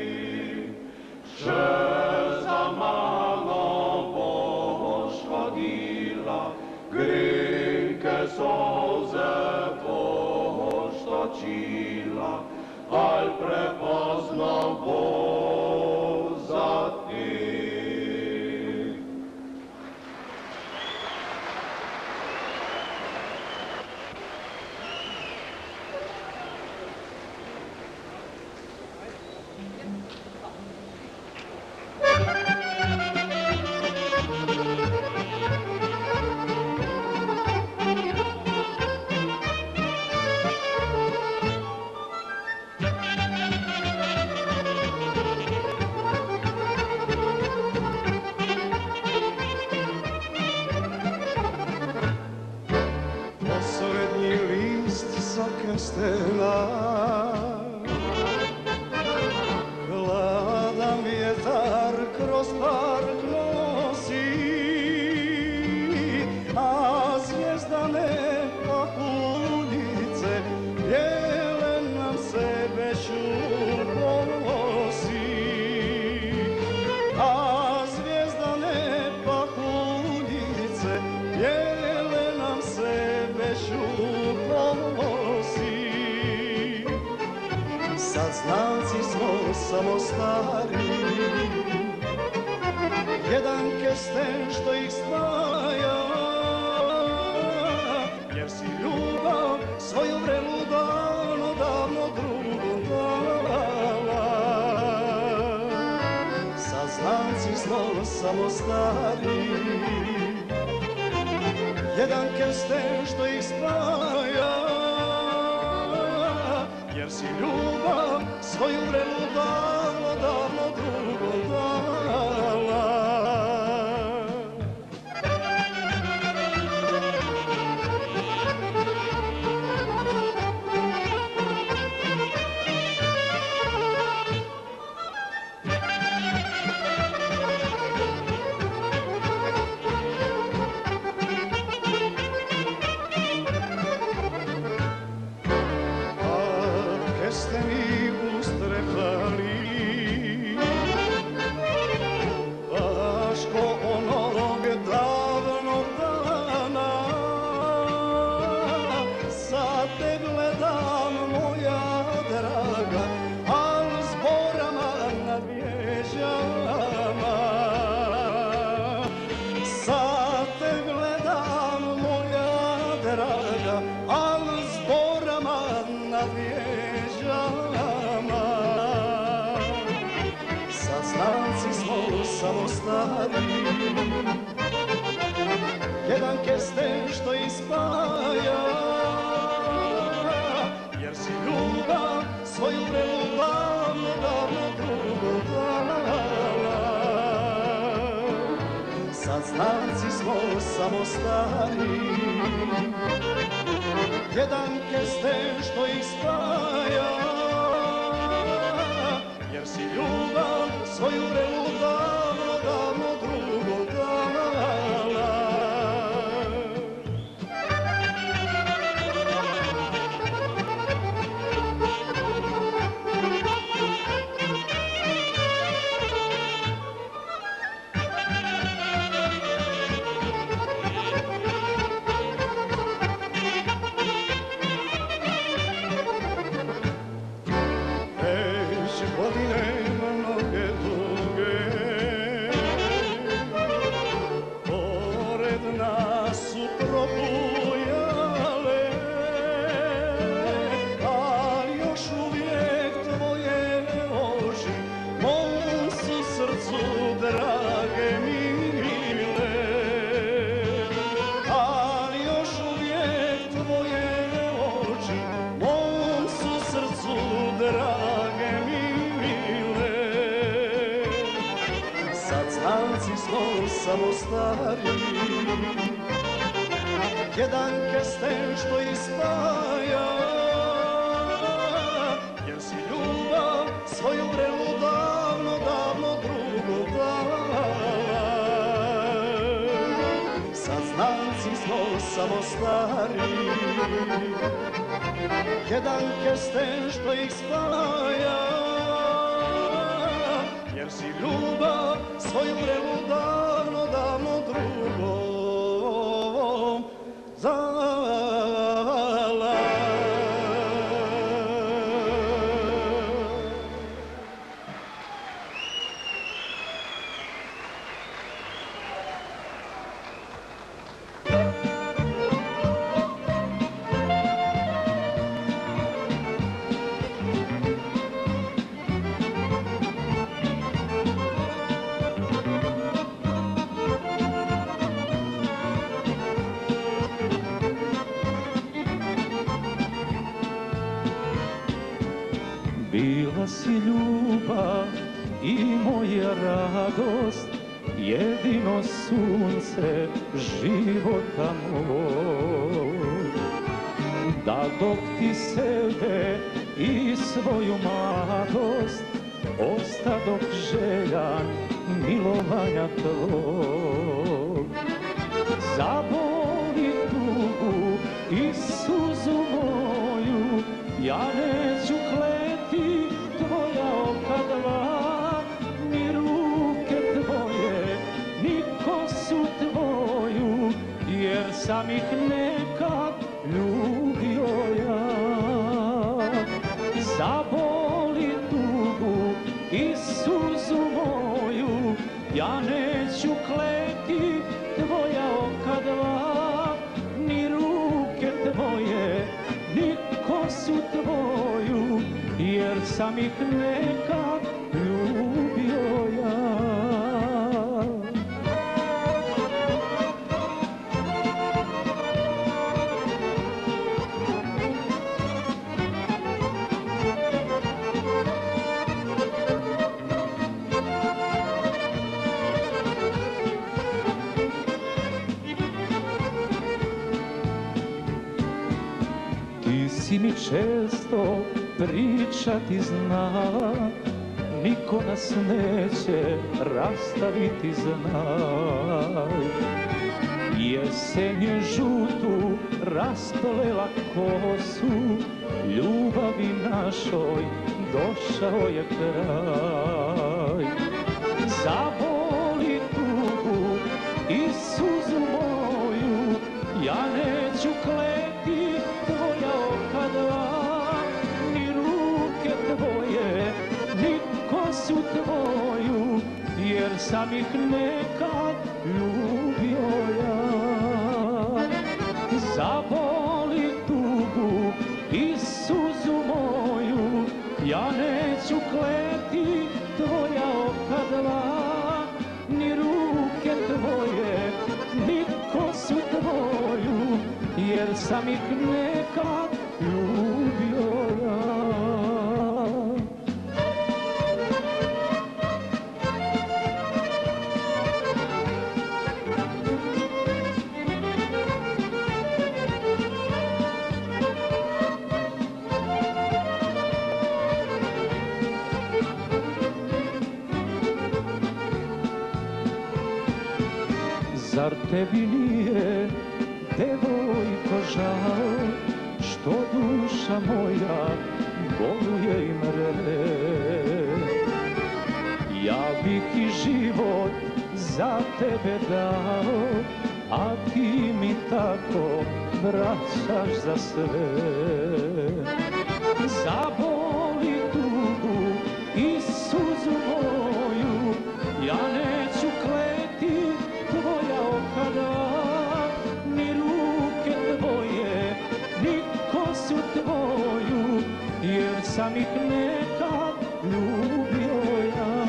Že za malo boš hodila, grinke solze boš točila, al prepozno bo za ti. Poslednji list sa krstena, hladan vjetar kroz park nosi, a zvijezdane pahuljice bijele nam se već ponosi. A zvijezdane pahuljice bijele nam se već ponosi. Sad znanci smo samo stari, jedan kesten što ih spaja, jer si ljubav svoju vrelu davno, davno drugom dala. Sad znanci smo samo stari, jedan kesten što ih spaja, jer si ljubav svoju vrelu davno, davno drugom dala. Ste mi ustrehali, baš ko onog davnog dana. Sad te gledam, moja draga, al zborama nad vježama. Sad te gledam, moja draga, al zborama nad vježama. Sad znanci smo samo stari, jedan kesten što ispaja, jer si ljubav svoju vrelu davno, davno drugo dala. Sad znanci smo samo stari, jedan kesten što ih spaja, jer si ljubav svoju vrelu davno, davno drugom dala. Godine mnoge duge nas su probujale, ali još uvijek tvoje oči mom su srcu drage mile, ali još uvijek tvoje oči mom su srcu drage mile. Sad znanci smo samo stari, jedan kesten što ispaja, jer si ljubav svoju vrelu davno, davno drugo dala. Sad znanci smo samo stari, jedan kesten što ih spaja, jer si ljubav svoju vrelu davno, davno drugom dala. Bila si ljubav i moja radost, jedino sunce života moj. Da dok ti sebe i svoju mladost ostadok željan milovanja tvoj. Zaboli tugu i suzu moju, ja neću kleti tvoja oka dva, ni ruke tvoje, ni kosu tvoju, jer sam ih nekad ljubio ja. Zaboli tugu i suzu moju, ja neću kleti tvoja oka dva, ni ruke tvoje, ni kosu tvoju, jer sam ih nekad ljubio ja. Ti si mi često pričati zna, niko nas neće rastaviti, znaj. Jesen je žutu rasplela kosu, ljubavi našoj došao je kraj. Zaboli tugu i suzu moju, ja neću kleti tvoja oka dva, ni ruke tvoje, ni kosu tvoju, jer sam ih nekad ljubio ja. Zaboli tugu i suzu moju, ja neću kleti tvoja oka dva, ni ruke tvoje, ni kosu tvoju, jer sam ih nekad ljubio ja. Zar tebi nije, devojko, žao, što duša moja boluje i mre? Ja bih i život za tebe dao, a ti mi tako vraćaš za sve. Zaboli tugu i suzu moju, ja neću kleti tvoja oka dva, sam ih nekad ljubio ja.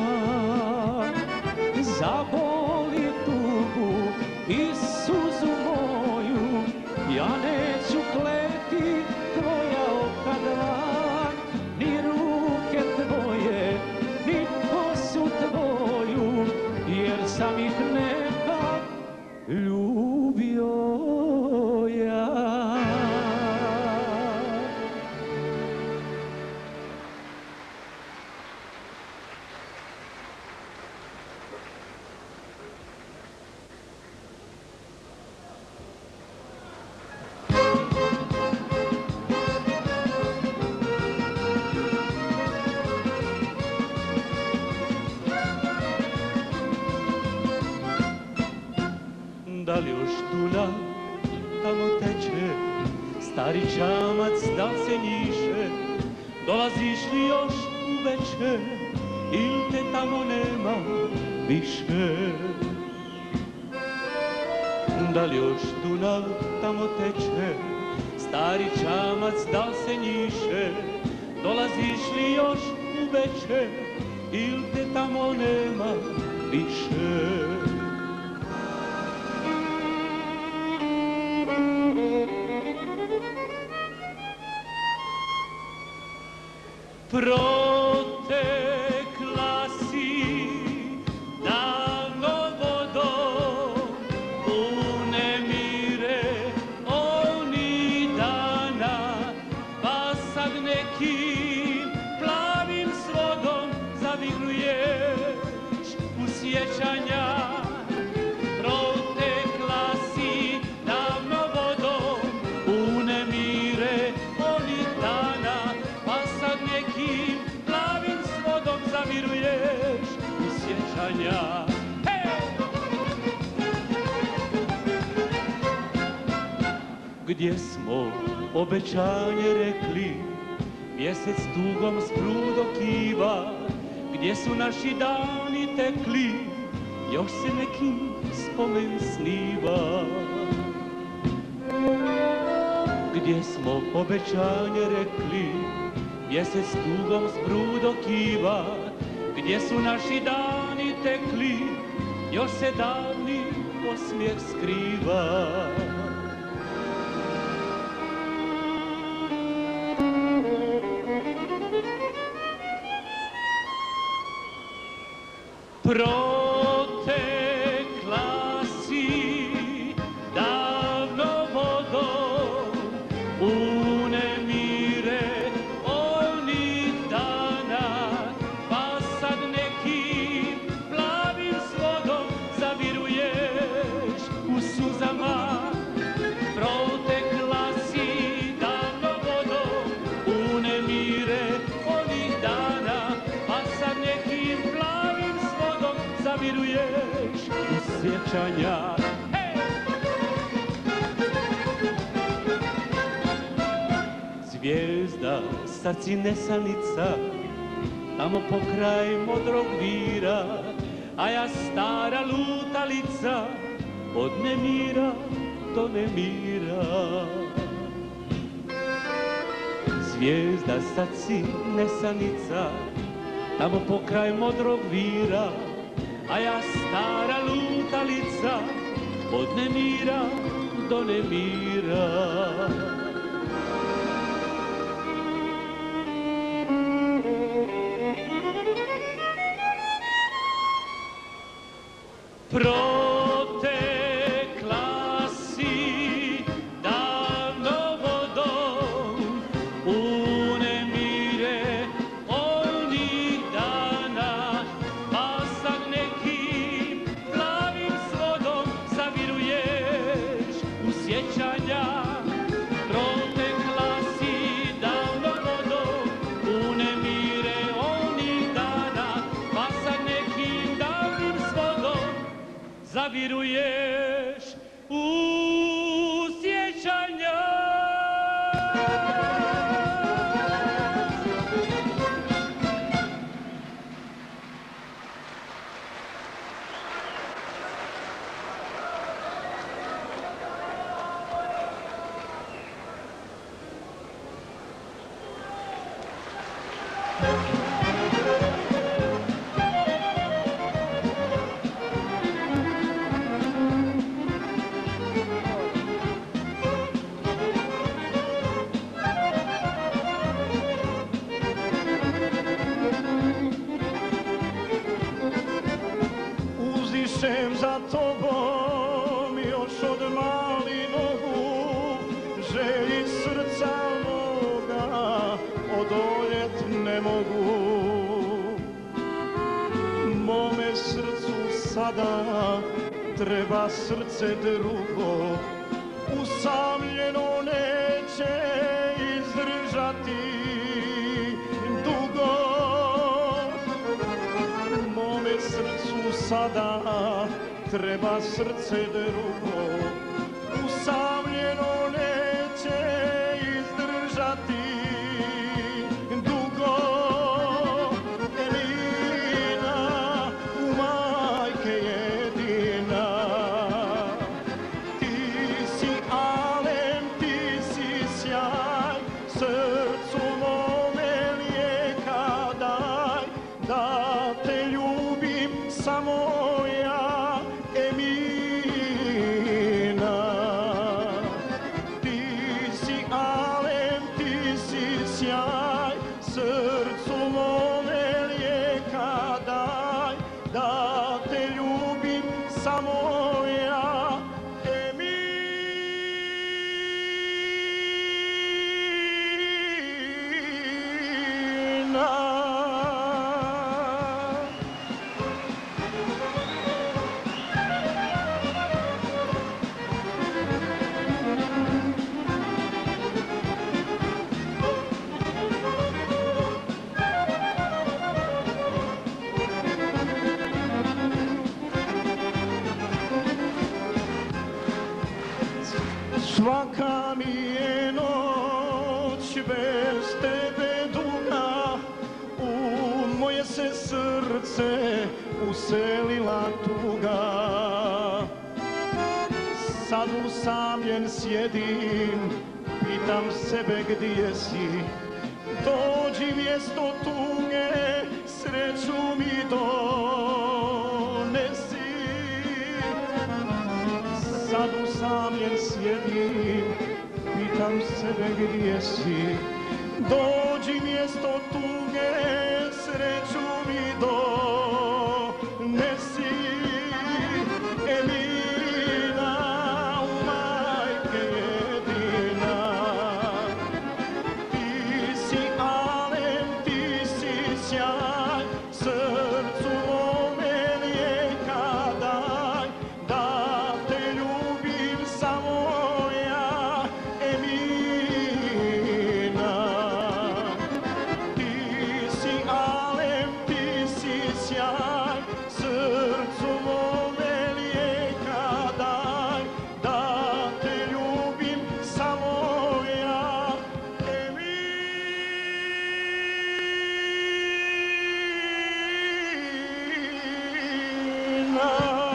Zaboli tugu i suzu moju, ja neću kleti tvoja oka dva, ni ruke tvoje, ni kosu tvoju, jer sam ih nekad ljubio ja. Da li još Dunav tamo teče, stari čamac da li se njiše, dolaziš li još uveče, ili te tamo nema više? Da li još Dunav tamo teče, stari čamac da li se njiše, dolaziš li još uveče, ili te tamo nema više? Protekla si davno vodom u nemire onih dana, pa sad nekim plavim svodom zaviruješ u sjećanja. Protekla si davno vodom u nemire onih dana, pa sad nekim plavim svodom zaviruješ u sjećanja. Hey! Gdje smo obećanje rekli, mjesec tugom sprudo kiva, gdje su naši dani tekli, još se neki spomen sniva. Gdje smo obećanje rekli, mjesec tugom sprudo kiva, gdje su naši dani tekli, još se davni osmijeh skriva. Protekla si davno vodom u nemire onih dana, pa sad nekim plavim svodom zaviruješ u suzama. Protekla si davno vodom u nemire onih dana, pa sad nekim plavim svodom zaviruješ u sjećanja. Zvijezda srci nesanica, tamo pokraj modrog vira, a ja stara lutalica, od nemira do nemira. Zvijezda srci nesanica, tamo pokraj modrog vira, a ja stara lutalica, od nemira do nemira. Protekla si davno vodom u nemire onih dana, pa sad nekim plavim svodom zaviruješ u sjećanja. Protekla si davno vodom u nemire onih dana, pa sad nekim davnim svodom Uzdišem za tobom još od mali nogu, želji srca moga odoljet ne mogu. Mome srcu sada treba srce drugo, usamljeno neće izdržati dugo. Mome srcu sada treba srce drugo, usamljeno neće izdržati dugo. Elina, u majke jedina, ti si alem, ti si sjaj, srcu mome lijeka daj, da te ljubim samo ja, Emina. Ti si alem, ti si sjaj, srcu mome lijeka daj, da te ljubim samo ja, Emina. Svaka mi je noć bez tebe duga, u moje se srce uselila tuga. Sad usamljen sjedim, pitam sebe gdje si, dođi mjesto tuge, sreću mi donesi. Sad usamljen sjedim, pitam sebe gdje si, dođi mjesto tuge, sreću mi donesi. Emina, u majke jedina, ti si alem, ti si sjaj, srcu mome lijeka daj, da te ljubim samo ja, Emina. Ti si alem, ti si sjaj, srcu mome lijeka daj, da te ljubim samo ja, Emina.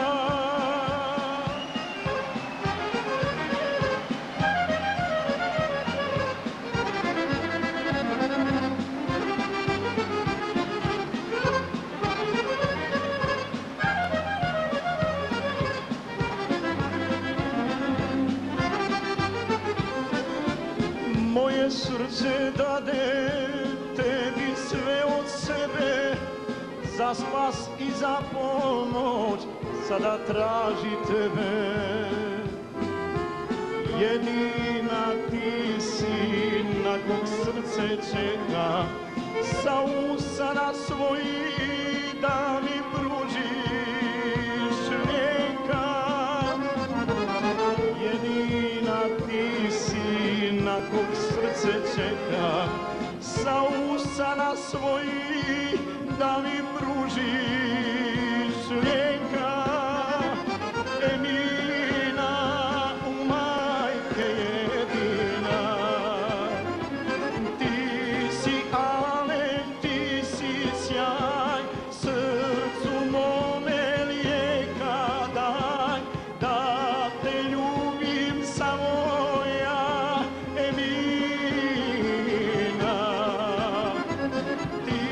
Moje srce dade tebi sve od sebe, za spas i za pomoć sada traži tebe. Jedina ti si na kog srce čeka, sa usana svojih da mi pružiš lijeka. Jedina ti si na kog srce čeka, sa usana svojih da mi pružiš lijeka. Emina, u majke jedina, ti si alem, ti si sjaj, srcu mome lijeka daj, da te ljubim samo ja, Emina. Ti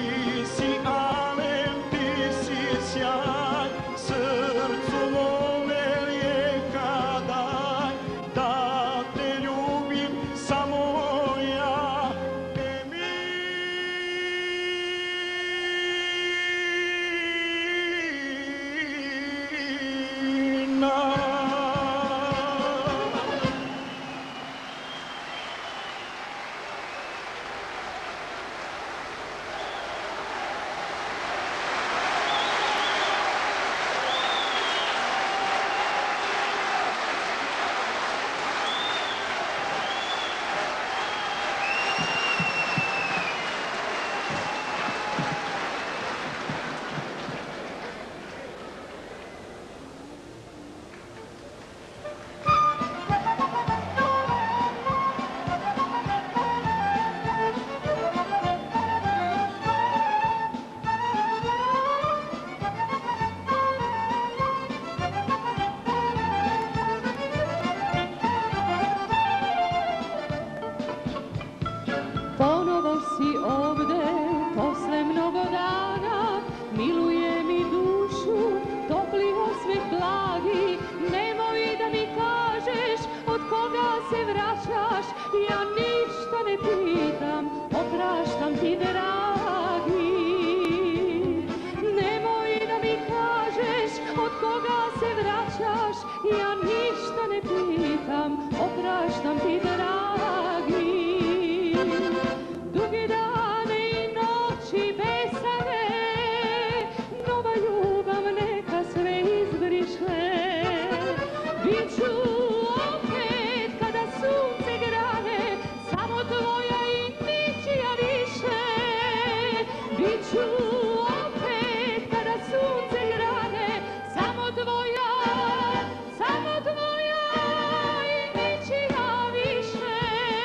ljubav, opraštam ti dragi. Duge dane i noći besane, nova ljubav neka sve izbriše. Biću opet kada sunce grane, samo tvoja i ničija više. Biću opet kada sunce grane, samo tvoja, samo tvoja i ničija više.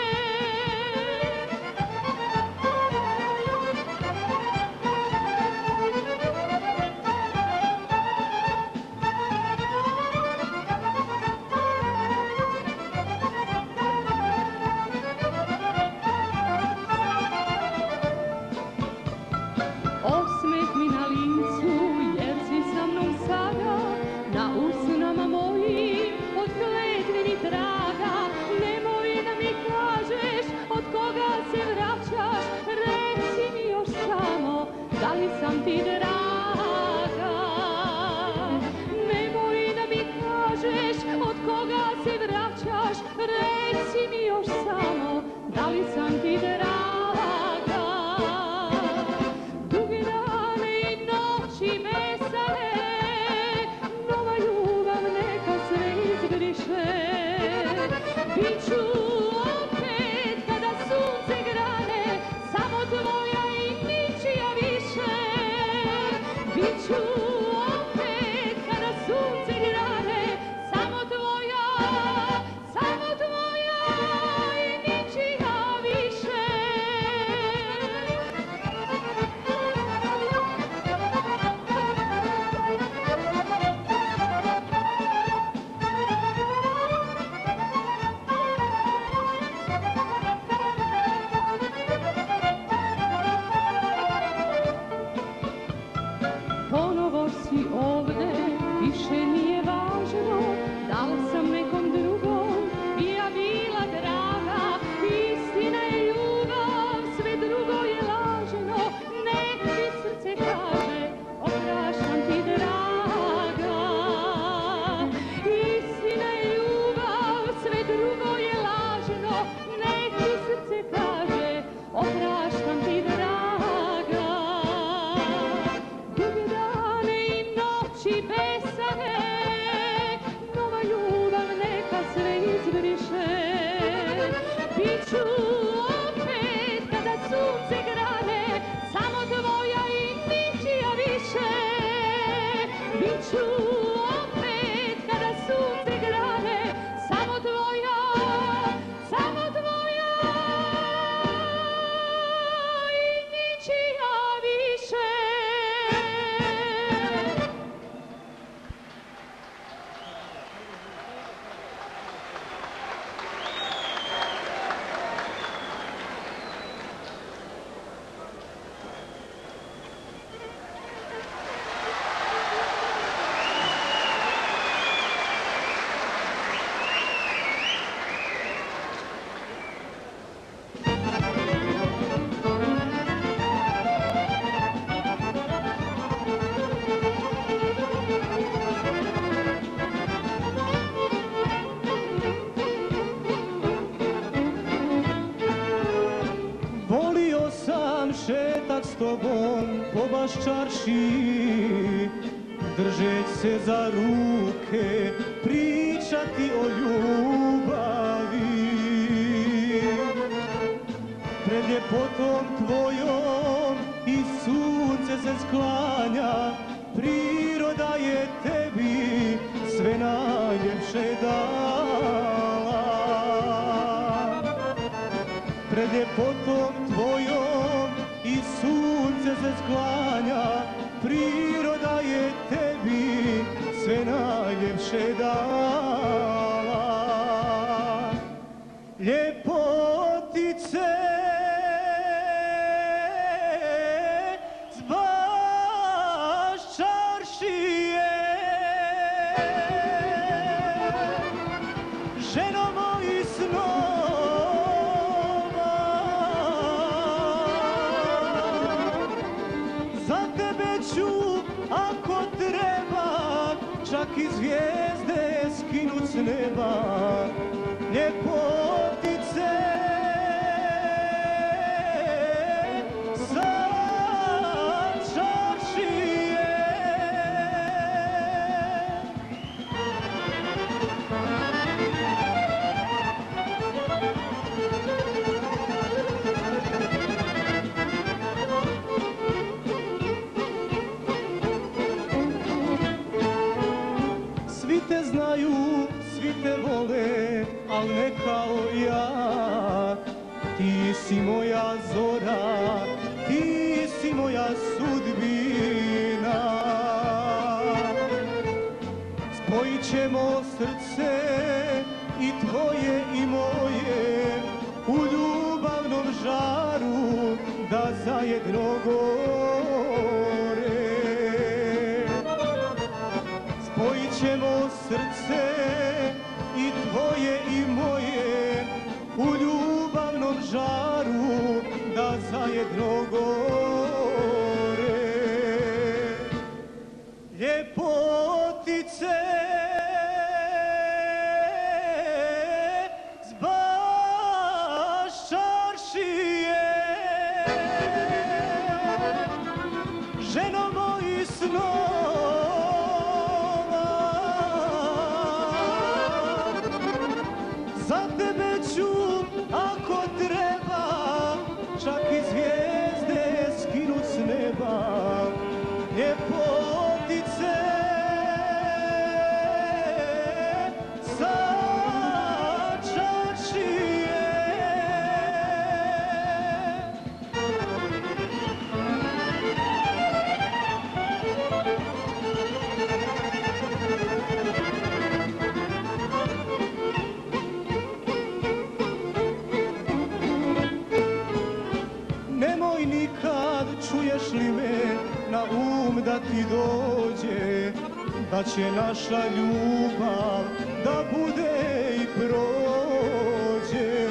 Osmeh mi na licu, jer si sa mnom sada, na usnama mojim od kletve ni traga. Nemoj da mi kažeš od koga se vraćaš, reci mi još samo da li sam ti draga. Nemoj da mi kažeš od koga se vraćaš, reci mi još samo da li sam ti draga. Duge dane i noći besane, nova ljubav neka sve izbriše. Biću opet kada sunce grane, samo tvoja i ničija više. Biću opet kada sunce grane, samo tvoja, samo tvoja i ničija više. Ponovo si ovde, više nije važno da li sam nekom drugom i ja bila draga. Istina je ljubav, sve drugo je lažno, nek ti srce kaže opraštam ti draga. Istina je ljubav, sve drugo je lažno, nek ti srce kaže opraštam ti draga. Duge dane i noći besane, nova ljubav neka sve izbriše. Biću opet kada sunce grane, samo tvoja i ničija više. Biću opet kada sunce grane, samo tvoja, samo tvoja i ničija više. Volio sam šetak s tobom po Baščarši, držeć se za ruke, pričati o ljubavi. Pred ljepotom tvojom i sunce se sklanja, priroda je tebi sve najljepše dala. Pred ljepotom tvojom i sunce se sklanja, priroda je tebi sve najljepše dala. Ljepotice s Baščaršije, ženo moji snova, za tebe ću ako treba čak i zvijezde skinut s neba. ljepotice sa čaršije. Svi te znaju, svi te vole, al ne kao ja. Ti si moja zora, ti si moja sudbina. Spojit ćemo srce i tvoje i moje u ljubavnom žaru da zajedno gore. Spojit ćemo srce i tvoje i moje u ljubavnom žaru da zajedno gore. Ljepotice s baš čaršije, ženo mojih snova, za tebe ću ako treba čak i zvijezde skinut s neba. Ljepotice sa čaršije. Nemoj nikad, čuješ li me, na um da ti dođe da će naša ljubav da bude i prođe.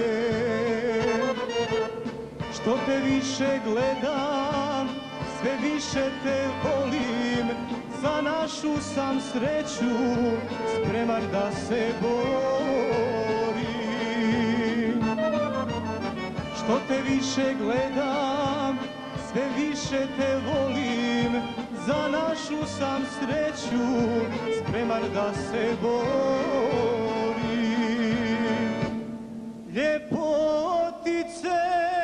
Što te više gledam, sve više te volim, za našu sam sreću spreman da se borim. Što te više gledam, sve više te volim, za našu sam sreću spreman da se borim. Ljepotice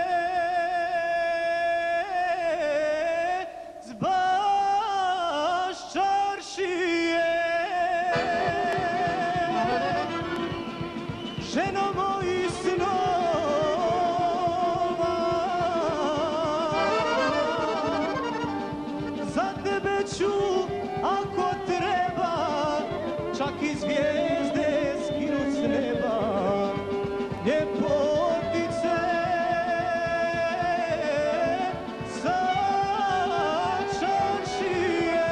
s baš čaršije, ženo mojih snova, za tebe ću ako treba čak i zvijezde skinut s neba. Ljepotice sa čaršije,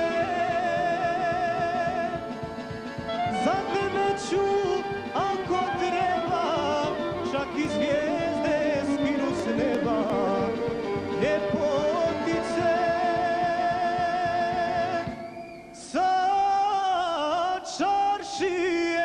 za tebe ću ako treba čak i zvijezde skinut s neba. Ljepotice sa čaršije.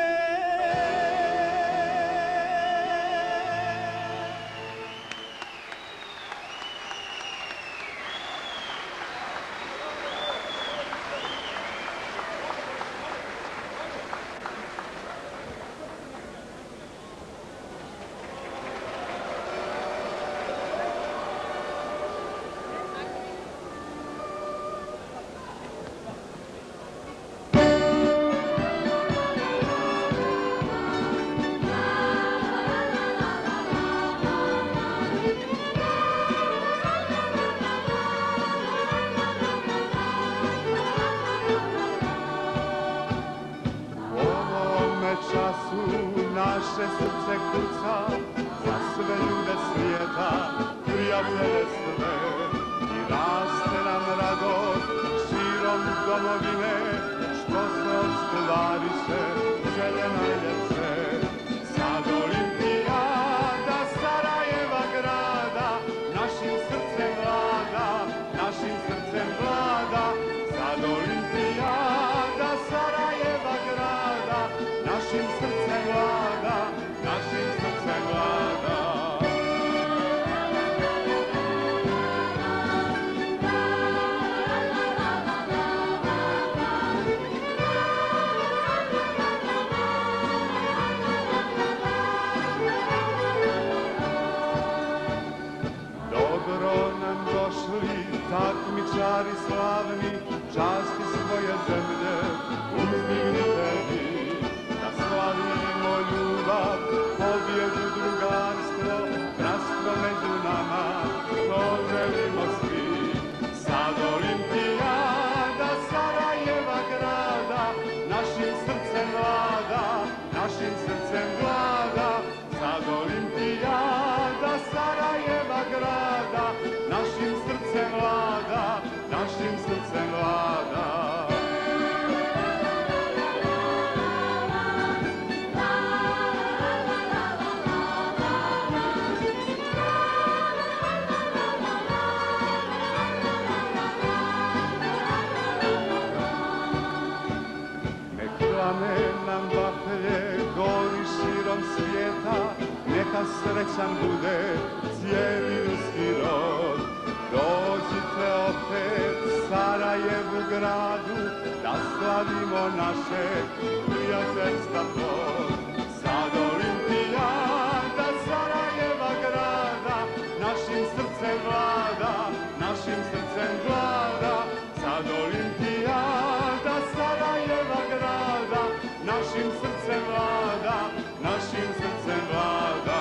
naše srce kuca za sve ljude svijeta, prijatelje sve. I raste nam radost širom domovine, što se ostvariše želje najljepše. Sad olimpijada Sarajeva grada, našim srcem vlada, našim srcem vlada. Sad olimpijada Sarajeva grada, našim srcem vlada, našim neka srećan bude cijeli ruski rod. Dođite opet Sarajevu gradu, da slavimo naše prijateljstva plod. Sad olimpijada Sarajeva grada, našim srcem vlada, našim srcem vlada. Sad olimpijada Sarajeva grada, našim srcem vlada, našim srcem vlada.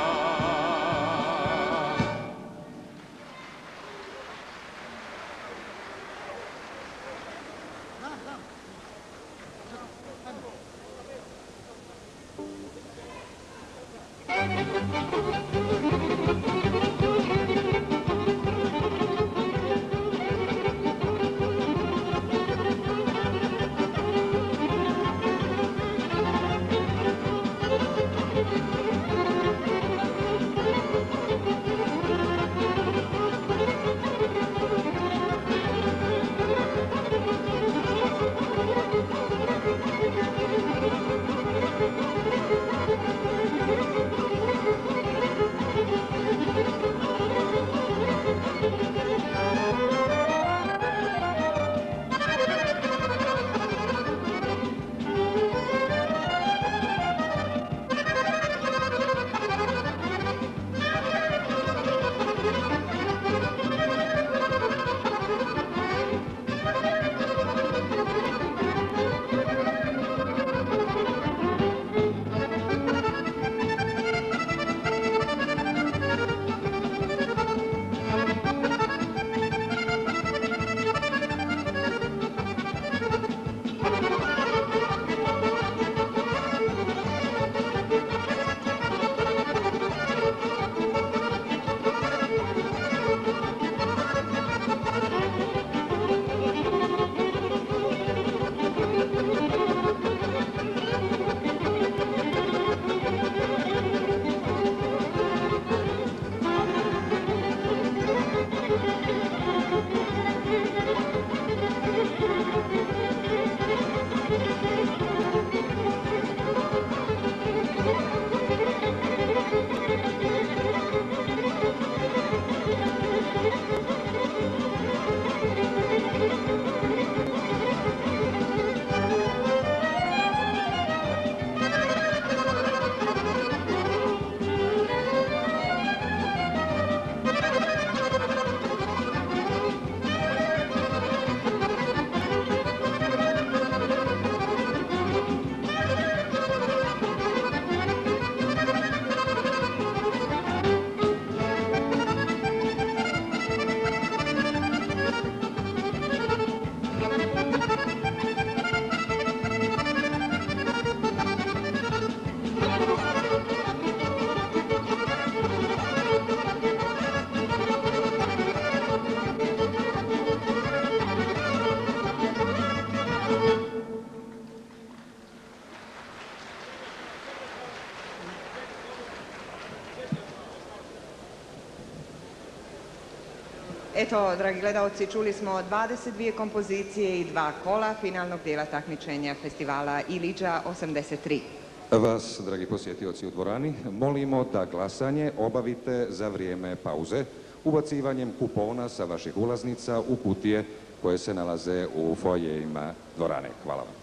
Eto, dragi gledalci, čuli smo dvadeset dvije kompozicije i dva kola finalnog dijela takmičenja festivala Iliđa osamdeset tri. Vas, dragi posjetioci u dvorani, molimo da glasanje obavite za vrijeme pauze ubacivanjem kupona sa vaših ulaznica u kutije koje se nalaze u foajejima dvorane. Hvala vam.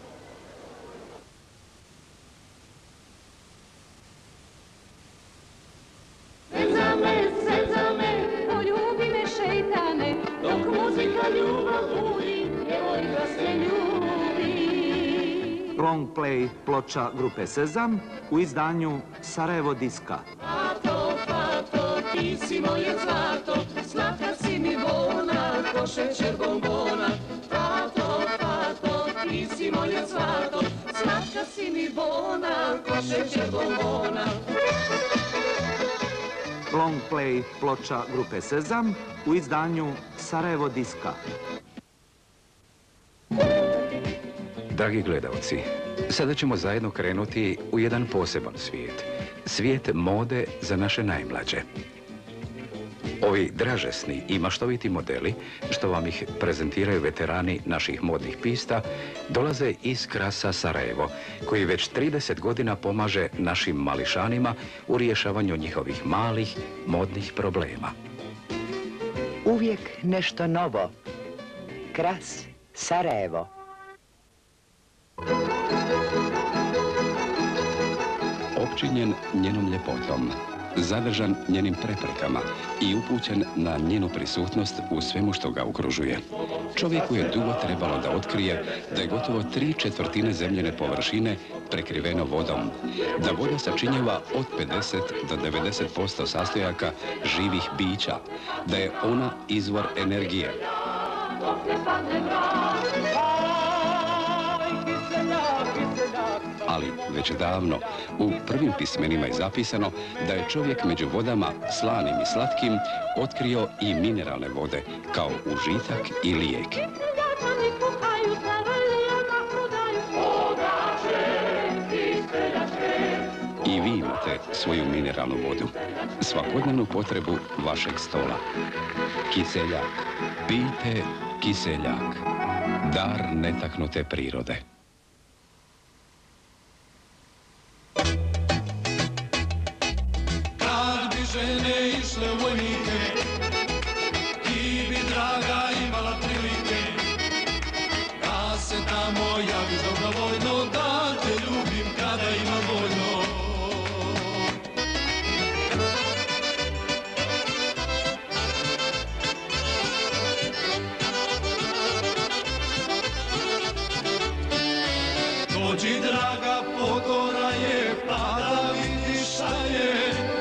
Long play ploča grupe Sezam u izdanju Sarajevo diska. Fato, fato, ti si moje zlato, slatka si mi bona, ko šećer bombona. Fato, fato, ti si moje zlato, slatka si mi bona, ko šećer bombona. Long play ploča grupe Sezam u izdanju Sarajevo diska. Dragi gledalci, sada ćemo zajedno krenuti u jedan poseban svijet. Svijet mode za naše najmlađe. Ovi dražesni i maštoviti modeli, što vam ih prezentiraju veterani naših modnih pista, dolaze iz Krasa Sarajevo, koji već trideset godina pomaže našim mališanima u rješavanju njihovih malih modnih problema. Uvijek nešto novo. Kras Sarajevo. Opčinjen njenom ljepotom, zadržan njenim preprekama i upućen na njenu prisutnost u svemu što ga okružuje. Čovjeku je dugo trebalo da otkrije da je gotovo tri četvrtine zemljene površine prekriveno vodom, da voda sačinjava od pedeset do devedeset posto sastojaka živih bića, da je ona izvor energije. Ali već davno u prvim pismenima je zapisano da je čovjek među vodama slanim i slatkim otkrio i mineralne vode kao užitak i lijek. I vi imate svoju mineralnu vodu, svakodnevnu potrebu vašeg stola. Kiseljak, pijte kiseljak, dar netaknute prirode. Žene išle u vojnike, ti bi draga imala prilike da se tamo javiš dobrovoljno, da te ljubim kada ima voljno. Dođi draga, potora je, pa da vidiš šta je.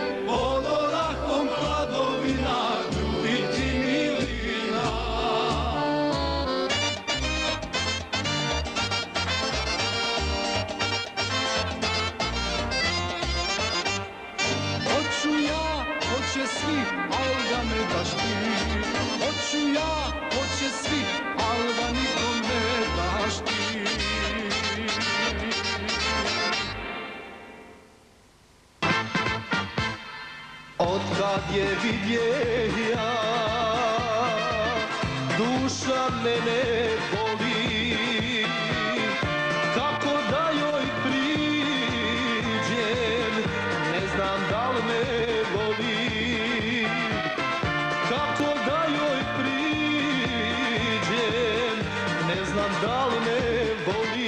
Hoću ja, hoće svi, al da nikom ne daš ti. Otkad je vidjeja, duša mene boli, kako da joj priđem, ne znam da li me voli. Kako da joj priđem, ne znam da li me voli.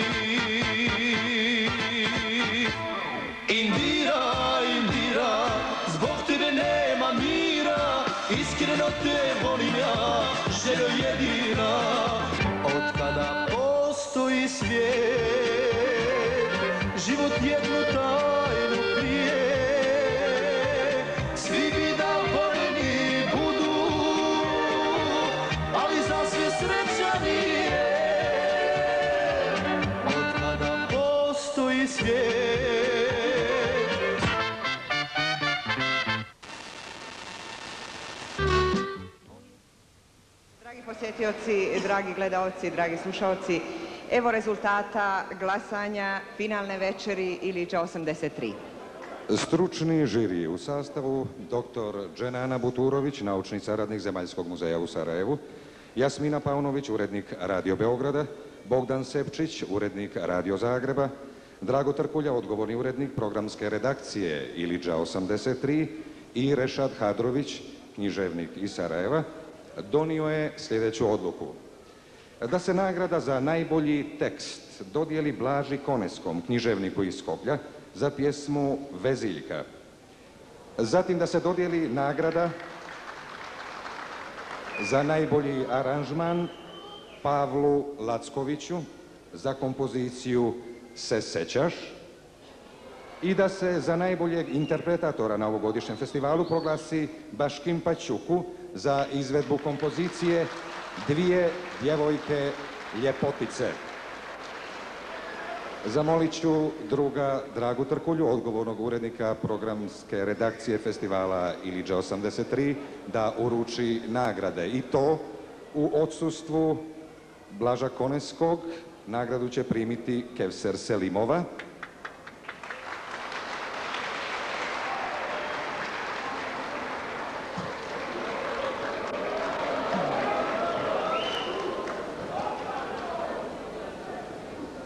Indira, Indira, zbog tebe nema mira, iskreno te volim ja, željo jedina. Otkada postoji svijet, život jednu tajnu krije. Svi bi da voljeni budu, ali za sve sreća nije. Otkada postoji svijet. Dragi posjetioci, dragi gledaoci, dragi slušaoci, evo rezultata glasanja finalne večeri Iliđa osamdeset tri. Stručni žiri u sastavu doktor Dženana Buturović, naučni saradnik Zemaljskog muzeja u Sarajevu, Jasmina Paunović, urednik Radio Beograda, Bogdan Sepčić, urednik Radio Zagreba, Drago Trkulja, odgovorni urednik programske redakcije Iliđa osamdeset tri i Rešad Hadrović, književnik iz Sarajeva, donio je sljedeću odluku. Da se nagrada za najbolji tekst dodijeli Blaži Koneskom, književniku iz Skoplja, za pjesmu Veziljka. Zatim da se dodijeli nagrada za najbolji aranžman Pavlu Lackoviću za kompoziciju Se sećaš i da se za najboljeg interpretatora na ovogodišnjem festivalu proglasi Baškim Paćuku za izvedbu kompozicije Dvije djevojke ljepotice. Zamolit ću druga Dragu Trkulju, odgovornog urednika programske redakcije festivala Iliđa osamdeset tri, da uruči nagrade. I to u odsustvu Blaža Koneskog nagradu će primiti Kevser Selimova.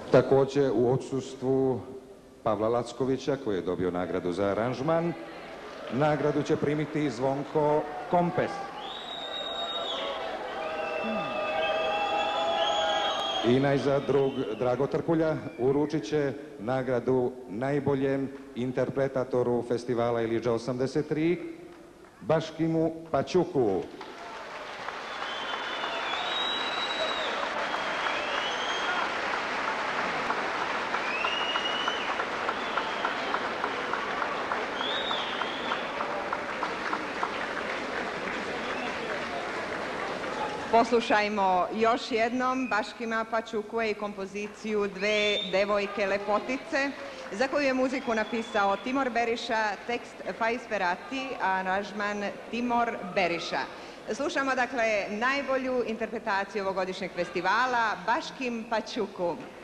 Također u odsustvu Pavla Lackovića koji je dobio nagradu za aranžman, nagradu će primiti Zvonko Kompes. I najzad drug Drago Trkulja uručit će nagradu najboljem interpretatoru festivala Ilidža osamdeset tri, Baškimu Pačuku. Poslušajmo još jednom Baškima Pačukue i kompoziciju Dve devojke lepotice, za koju je muziku napisao Timor Beriša, tekst Faiz Ferati, a aranžman Timor Beriša. Slušamo dakle najbolju interpretaciju ovogodišnjeg festivala Baškim Pačuku.